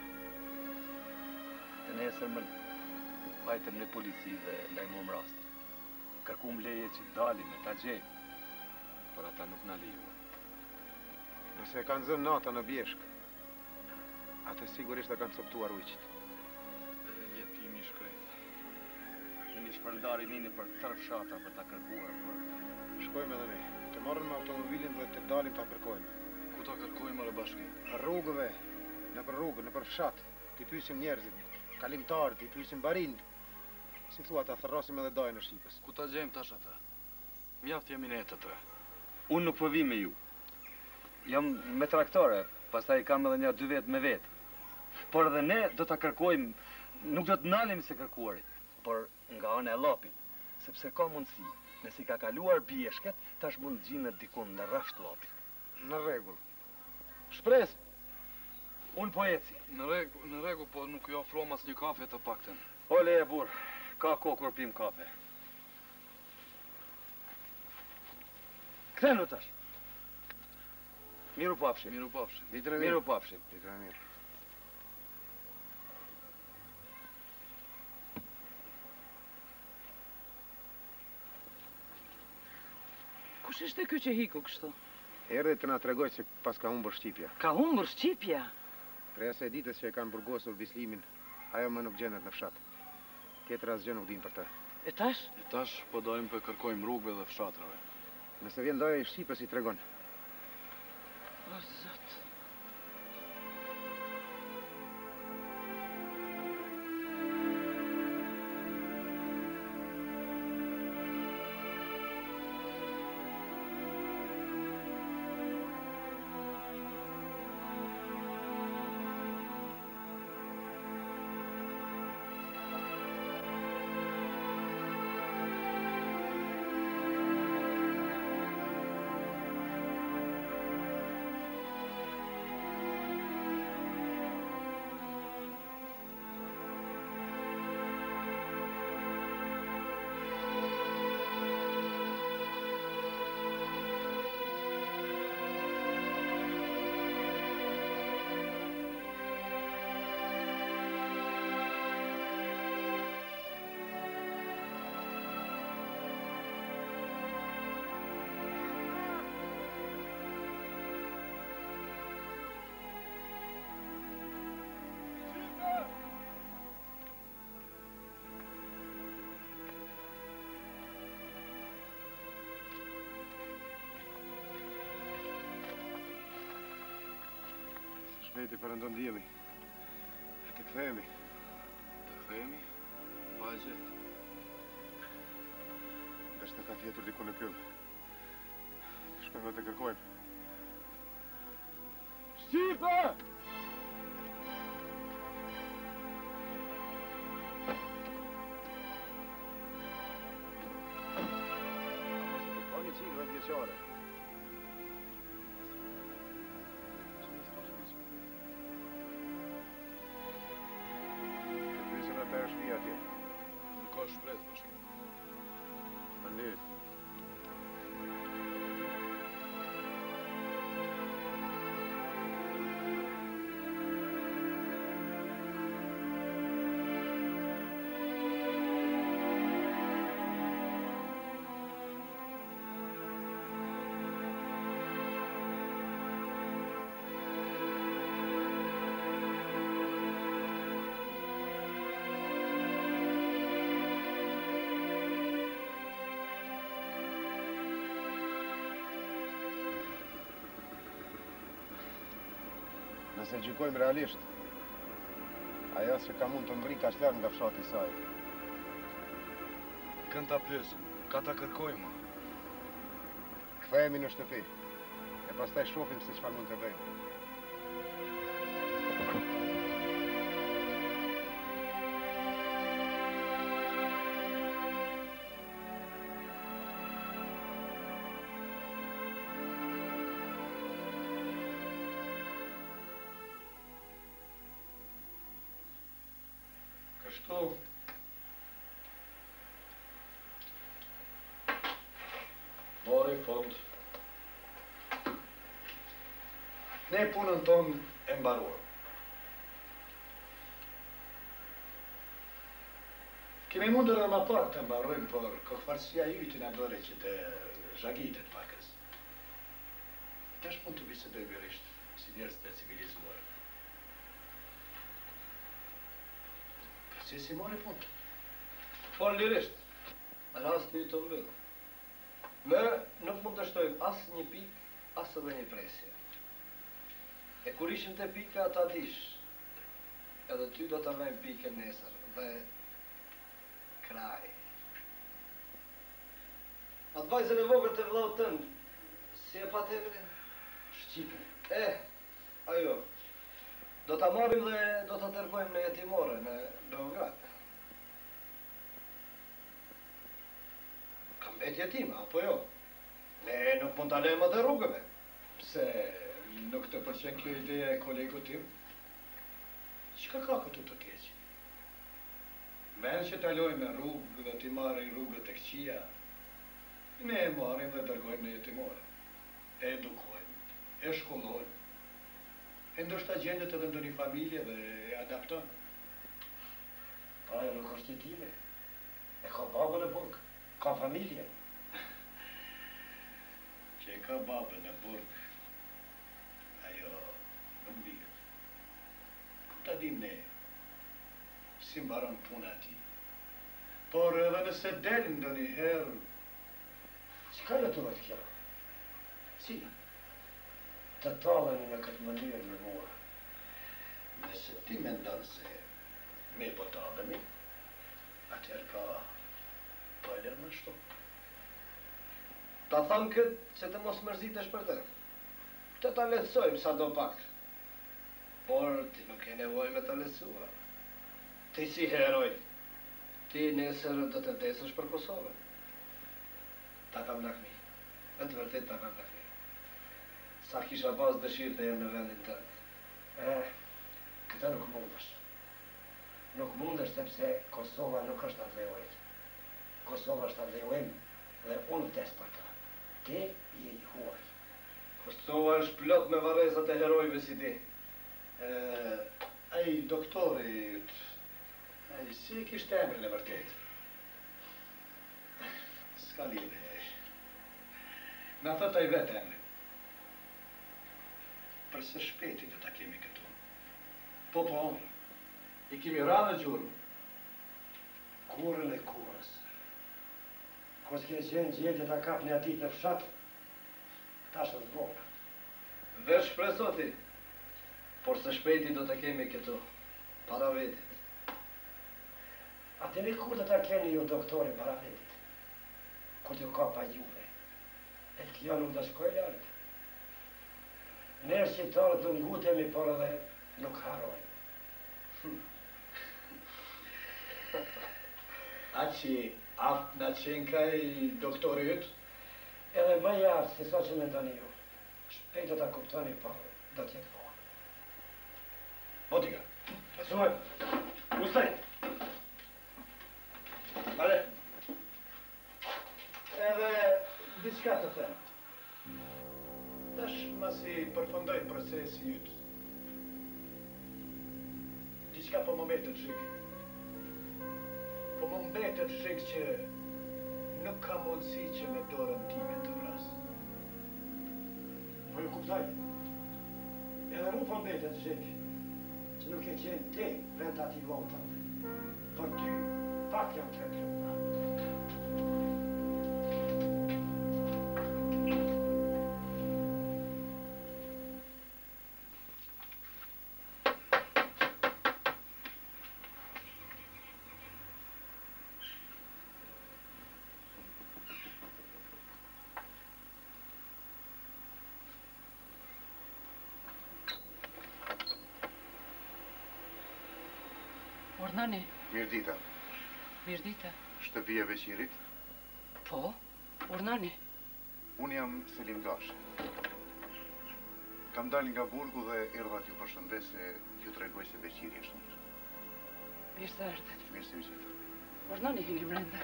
Të nesërmën vajtëm në polici dhe lajmëm rastin. Kërkum leje që dalim me ta gjejmë, por ata nuk na lejuan. Nëse e kanë zënë nata në bjeshk, atë sigurisht e kanë coptuar ujqit. Edhe jetimi shkret. Kemi shpërndari nini për tërë fshatra për ta kërkuar, por... Shkojmë edhe ne, të marrën me automobilin dhe të dalim ta kërkojmë. Ku ta kërkojmë rë bashki? Rrugëve, në për rrugë, në për fshat, t'i pyesim njerëzit, kalimtarë, t'i pyesim barinë. Si thua, ta thërrasim edhe dajën e Shqipës. Ku ta gjejmë tash atë? Mjaft jemi ne të tre. Unë nuk po vi me ju. Jam me traktore, pastaj kam edhe një dy vetë me vetë. Por edhe ne do ta kërkojmë, nuk do të nalim se kërkuarit, por nga ana e llapit, sepse ka mundësi, nëse ka kaluar bjeshket, tash mund gjinet dikun në rrafsh llapit. Në rregull. Shpres. Unë po eci. Në rregull, në rregull, po nuk ju ofrojmë asnjë kafe të paktën. Ole e burr, ka kohë kur pim kafe. Kthenu tash. Miru pafshim. Miru pafshim. Ditën e mirë. Miru pafshim. Ditën e mirë. Kush ishte ky që hiku kështu? Erdhi të na tregoj se pas ka humbur shqipja. Ka humbur shqipja? Prej asaj ditës që e kanë burgosur Bislimin, ajo më nuk gjendet në fshat. Tjetër asgjë nuk dim për të. E tash? E tash po dalim për kërkojmë rrugëve dhe fshatrave. Nëse vjen doja i Shqipës i tregon. O Zot. Shpejti përëndon dielli. Të kthehemi. Të kthehemi? Pa e gjetë. Dështë ka tjetur diku në pyll. Të shkojmë dhe të kërkojmë. Shqipe! Ka një qikë dhe vjeqare. Të është një atje. Nuk ka shpres, bashkë. A ne. Nëse gjykojmë realisht, ajo se ka mund të mbri ka shlarë nga fshati saj. Kënë ta pysim, ka ta kërkojmë. Kthehemi në shtëpi, e pastaj shohim se çfarë mund të bëjmë. Kështu. Mori fund. Ne punën tonë e mbaruar. Kemi mundur edhe më pak të mbarojmë, por kokëfarësia jytë na bëre që të zhagitet pakës. Tash mund të bisedojmë vërisht, si njerëz të civilizuar. Procesi mori fund. Po lirisht, rasti i të mbyllë. Ne nuk mund të shtojmë as një pikë, as edhe një presje. E kur ishim të pika, ata dish, edhe ty do të vejmë pikën nesër, dhe kraj. Atë vajzën e vogël të vëllau tënd, si e pat emrin? Shqipe. Eh, ajo. Do ta marrim dhe do ta dërgojmë në jetimore në Beograd. Ka mbet jetima, apo jo? Ne nuk mund ta lejmë atë rrugëve. Pse nuk të pëlqen kjo ideja e kolegut tim? Çka ka këtu të keq? Men që talojmë me rrugë dhe t'i marrin rrugët e këqija, ne e marrim dhe dërgojmë në jetimore. E edukojmë, e shkollojmë. E ndoshta gjendet edhe ndonjë familje dhe e adapton. Pa, ajo nuk është jetime. E ka babën e burg, ka familje. Që e ka babën e burg, ajo nuk bie. Ku ta dim ne si mbaron puna ti. Por edhe nëse del ndonjëherë, çka letovat kjo? Si? Të talleni në këtë mënyrë me mua. Nëse ti mendon se me po tallemi, atëherë ka po e lërë më shtu. Ta tham këtë që të mos mërzitesh për të. Të ta lehtësojmë sa do pak. Por ti nuk e nevojë me ta lehtësuar. Ti si heroj. Ti nesër do të vdesësh për Kosovën. Ta kam lakmi. Me të vërtet ta kam lakmi. Sa kisha pas dëshirë të jem në vendin tënd. Eh, këtë nuk mundesh. Nuk mundesh sepse Kosova nuk është atë vejojt. Kosova është atë vejojim dhe unë vdes për ta. Ti je i huaj. Kosova është plot me varezat e herojve si ti. E, ai doktori yt, ai si e kishte emrin e vërtet? S'ka lidhje. Na thot ai vetë emrin. Për së shpeti do ta kemi këtu. Po, po, i kemi ranë në gjurmë. Kurën e kurës. Ko s'ke qenë gjendje ta kap një atit në fshat, ta është të vogla. Vesh shpresoti, por së shpeti do të kemi këtu, para vetit. Atëri kur do ta keni ju doktori para vetit? Kur t'ju ka pa juve? E kjo nuk do shkoj lartë. Ne shqiptarët do ngutemi, por edhe nuk harojnë. A që aftë na qenë ka i doktori yt? Edhe më jarë se sa që mendoni ju. Shpejt do ta kuptoni, por do t'jetë vonë. Botiga. Suaj. Ustaj. Ale. Edhe diçka të them. Tash masi përfundoj procesi yt. Diçka po më mbetet zhik. Po më mbetet zhik që nuk ka mundësi që me dorën time të vras. Po ju kuptoj. Edhe mu po mbetet zhik që nuk e qenë te vend ati votat. Për ty pak jam tre plumna. Ornani. Mirë dita. Mirë dita. Shtëpia e veqirit? Po, Ornani. Unë jam Selim Gashi. Kam dalë nga burgu dhe erdha t'ju përshëndes se ju tregoj se veqiri është mirë. Mirë se erdhët. Mirë se vizita. Urdhoni hini brenda.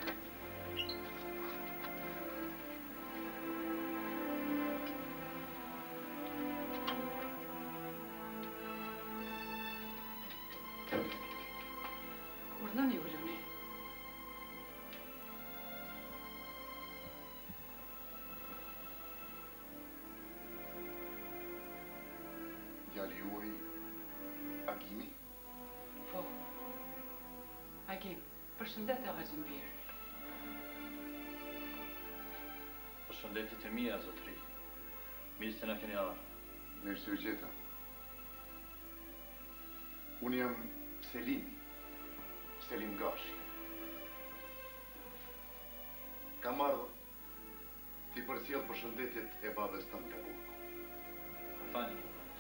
Urdhoni uluni. Djali juaj Agimi? Po. Agim, përshëndet e vajzën birë. Përshëndetjet e mia, zotri. Mirë se na keni ardhur. Mirë se u gjeta. Unë jam Selimi. Selim Gashi. Kam ardhur t'i përcjell përshëndetjet e babes tënde të burgu. Më falni.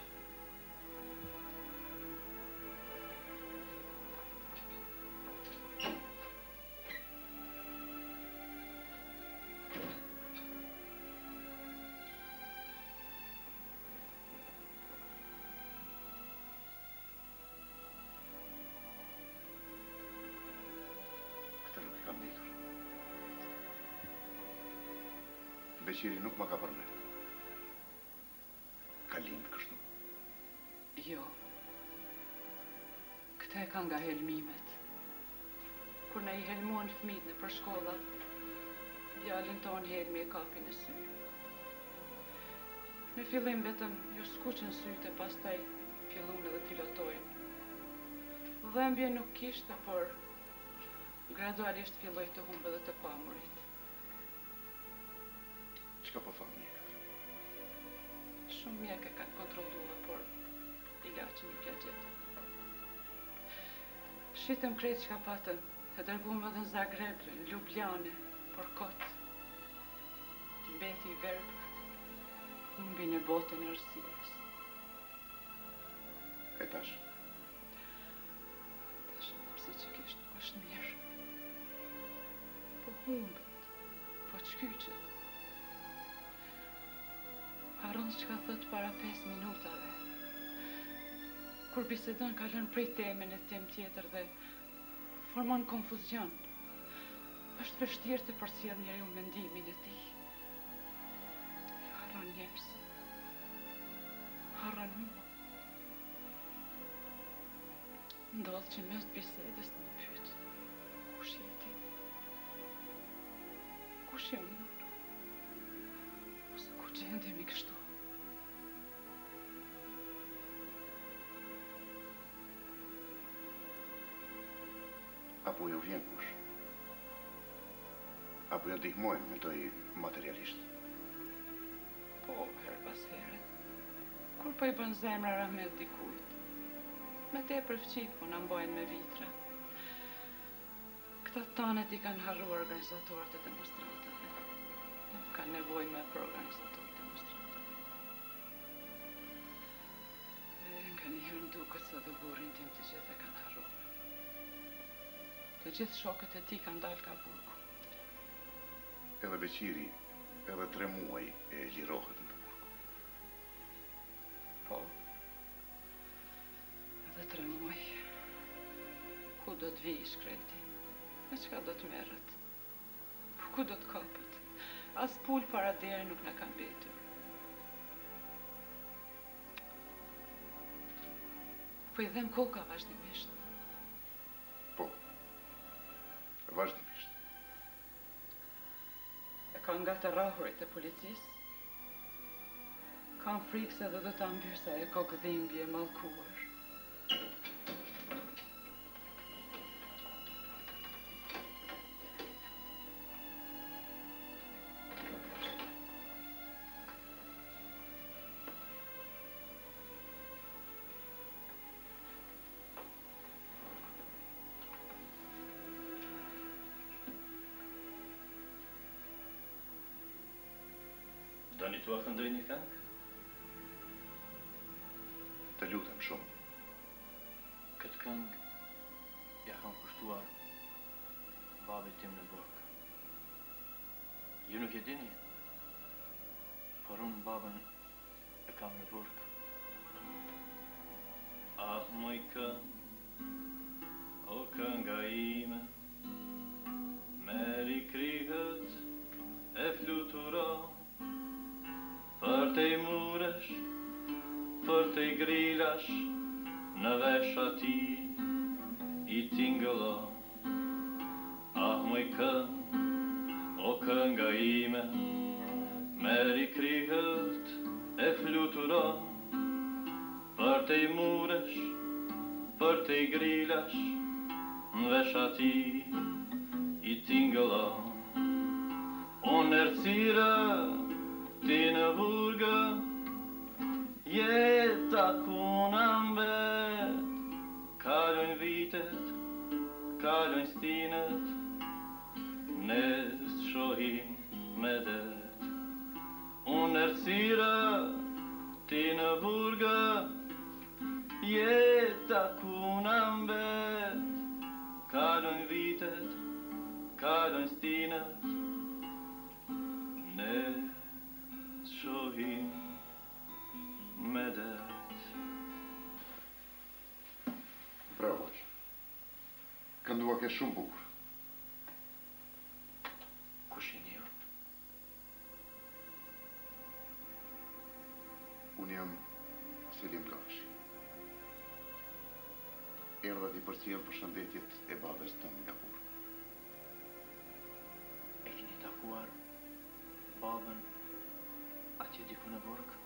Beqiri nuk ma ka përmet. Ka lindë kështu. Jo. Këte e ka nga helmimet. Kur na i helmuan fëmijët në për shkolla, djalin ton helmi e kapi në sy. Në fillim vetëm ju skuqën sytë e pastaj fillun edhe pilotojnë. Dhëmbje nuk kishte, por gradualisht filloj të humbë dhe të pamurit. Qka po thonë mjekët? Shumë mjekë e kanë kontrolua, por ilaqi nuk ja gjetë. Shitëm krejt qka patëm, e dërgumë edhe në Zagreb, në Ljubljane, por kotë. Beti i verbë, humbi në botën e rësies. E tash? Tash në psikisht nuk është mirë. Po humbët, po qkyqet. Haron që ka thot para pesë minutave. Kur bisedon ka lënë prej temen e tem tjetër dhe formon konfuzion. Është vështirë të përcjell njeriu mendimin e tij. Haron njerëz. Haron mua. Ndodh që mes bisedës më pyet. Kush je ti? Kush jam unë? Ose ku gjendemi kështu? Apo ju vjen kush? Apo ju ndihmojnë me toj materialisht? Po, her pas here. Kur po i bën zemra rahmet dikujt? Me te për fqip po në mbojnë me vitra. Këta tanet i kanë harru organizatorët e demonstratave. Nuk ka nevoj me për organizatorët e demonstratave. E nga njëherë në duket se dhe burin tim të gjithë e kanë harru. Të gjithë shokët e ti kanë dalë ka burgu. Edhe Beqiri, edhe tre muaj e lirohet në burgu. Po. Edhe tre muaj. Ku do të vi i shkreti? Me qka do të merret? Po ku do të kapët? As pull para deri nuk na kanë betur. Po i dhem koka vazhdimisht. Po. Vazhdimisht. E ka nga të rahurit e policisë. Kam frikë se dhe do të ambyrsa e kokë dhimbje mallkuar. Doni t'ua këndoj një këngë? Të lutem shumë. Këtë këngë ja kam kushtuar babit tim në burg. Ju nuk e dini, por unë babën e kam në burg. Ah, moj këngë, o kënga ime, meri krigët e fluturon, për te i muresh, për te i grilash, në vesh ati i tingëllon. Ah, moj këng, o kënga ime, meri krigët e fluturon, për te i muresh, për te i grilash, në vesh ati i tingëllon. Unë ercira, ti në burgë, jeta kuna mbet, kalojnë vitet, kalojnë stinet, ne shohim me det. Unë ercira, ti në burgë, jeta kuna mbet, kalojnë vitet, kalojnë stinet, ne shohim me det. Bravo. Këndua ke shumë bukur. Kush jeni ju? Unë jam Selim Gashi. Erdha t'i përcjell për shëndetjet e babes tënë nga Burgu. E keni takuar babën atje diku në Burg?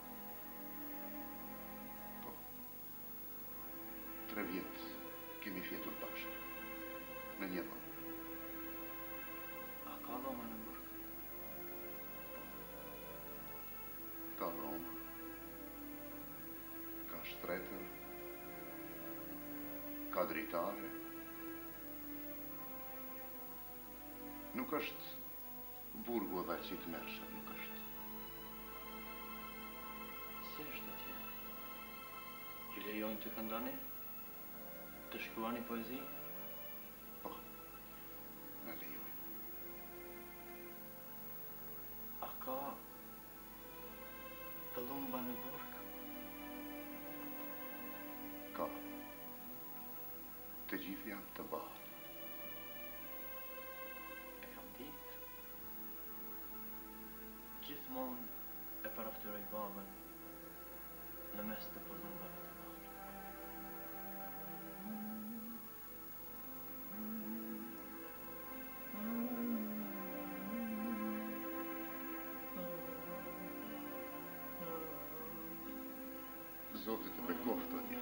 Po. Tre vjet kemi fjetur bashkë. Në një dhomë. A ka dhoma në Burg? Ka dhoma. Ka shtretër. Ka dritare. Nuk është Burgu dhe që të mërshëm, nuk është. Si është atje? Ju lejojnë të këndoni? Të shkruani poezi? Po, me lejojnë. A ka pëllumba në Burg? Ka. Të gjithë janë të barë. E kam ditë. Gjithmonë e paraftyroj babën në mes të pëllumbave të barë. Zotit të bekoft atje.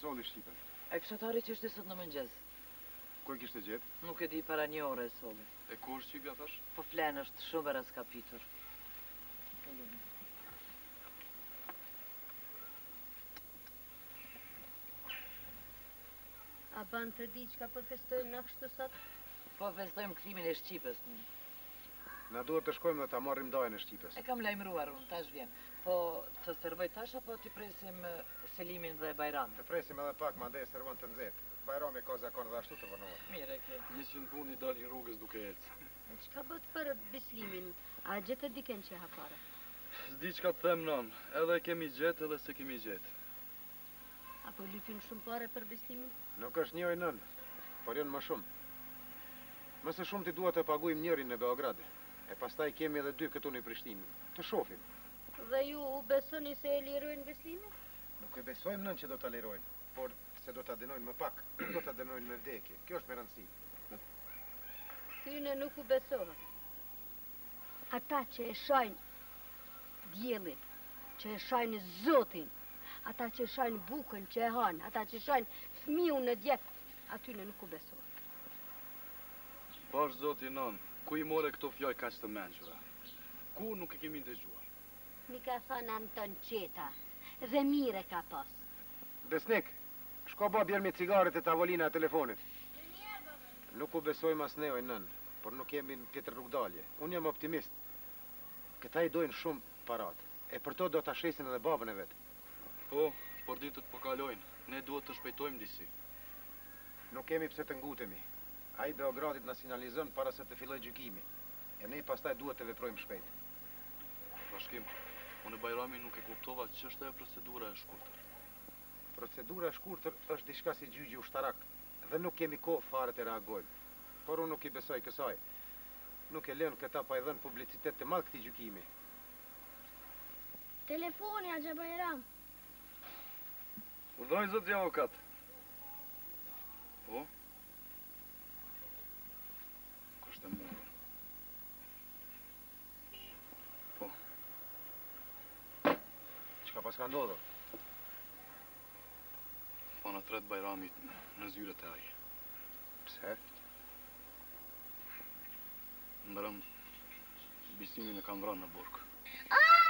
soli Shqipen? E fshatari që është sot në mëngjes. Ku e kishte gjetë? Nuk e di para një ore soli. E ku është qipja thash? Po flen është shumë e raskapitur. A ban të di që ka po festojmë në kështu sot? Po festojmë krimin e Shqipës një. Na duhet të shkojmë dhe ta marrim dajën e Shqipës. E kam lajmëruar unë, tash vjen. Po të servoj tash apo t'i presim Selimin dhe Bajramin? Të presim edhe pak, ma ndej servon të nxehtë. Bajrami ka zakon dhe ashtu të vënohet. Mire, ke. Njëshin puni dalin rrugës duke ecë. Qka bët për Bislimin? A gjetë diken që ha pare? S'di qka të them nën, edhe kemi gjetë edhe se kemi gjetë. Apo lypin shumë pare për Bislimin? Nuk është njëri nën, por janë më shumë. Mëse shumë ti duhet të pagujmë njërin në Beograd. E pastaj kemi edhe dy këtu në Prishtinë. Të shohim. Dhe ju u besoni se e lirojnë Bislimin? Nuk e besojmë nën që do ta lirojnë, por se do ta dënojnë më pak, do ta dënojnë me vdekje. Kjo është me rëndësi. Tyne nuk u besohet. Ata që e shajnë djelin, që e shajnë zotin, ata që e shajnë bukën që e hanë, ata që e shajnë fmiu në djek, atyne nuk u besohet. Pash zoti nën, ku i more këto fjoj kaq të menqura? Ku nuk e kemi dëgjuar? Mi ka thënë Anton Qeta, dhe mire ka pas. Besnik, shko ba bjerë me cigaret e tavolina e telefonit. Nuk u besojmë as neoj nën, por nuk jemi në tjetër rrugdalje. Unë jam optimist. Këta i dojnë shumë parat, e për to do të shesin edhe babën e vetë. Po, por ditët po kalojnë, ne duhet të shpejtojmë disi. Nuk kemi pse të ngutemi. A i Beogradit në sinalizën para se të filloj gjykimi, e ne pastaj duhet të veprojmë shpejt. Bashkim, unë e Bajrami nuk e kuptova që është e procedura e shkurtër. Procedura e shkurtër është diçka si gjyqi ushtarak, dhe nuk kemi kohë fare të reagojmë. Por unë nuk i besoj kësaj. Nuk e lënë këta pa i dhënë publicitet të madh këtij gjykimi. Telefoni, Axha Bajram. Urdhëroj zoti avokat. Po? Kushtë e mua. Po. Çka pas ka ndodhur? Po në tret Bajramit në zyret e ai. Pse? Ndërëm, Bislimin e kam vranë në burg. Ah!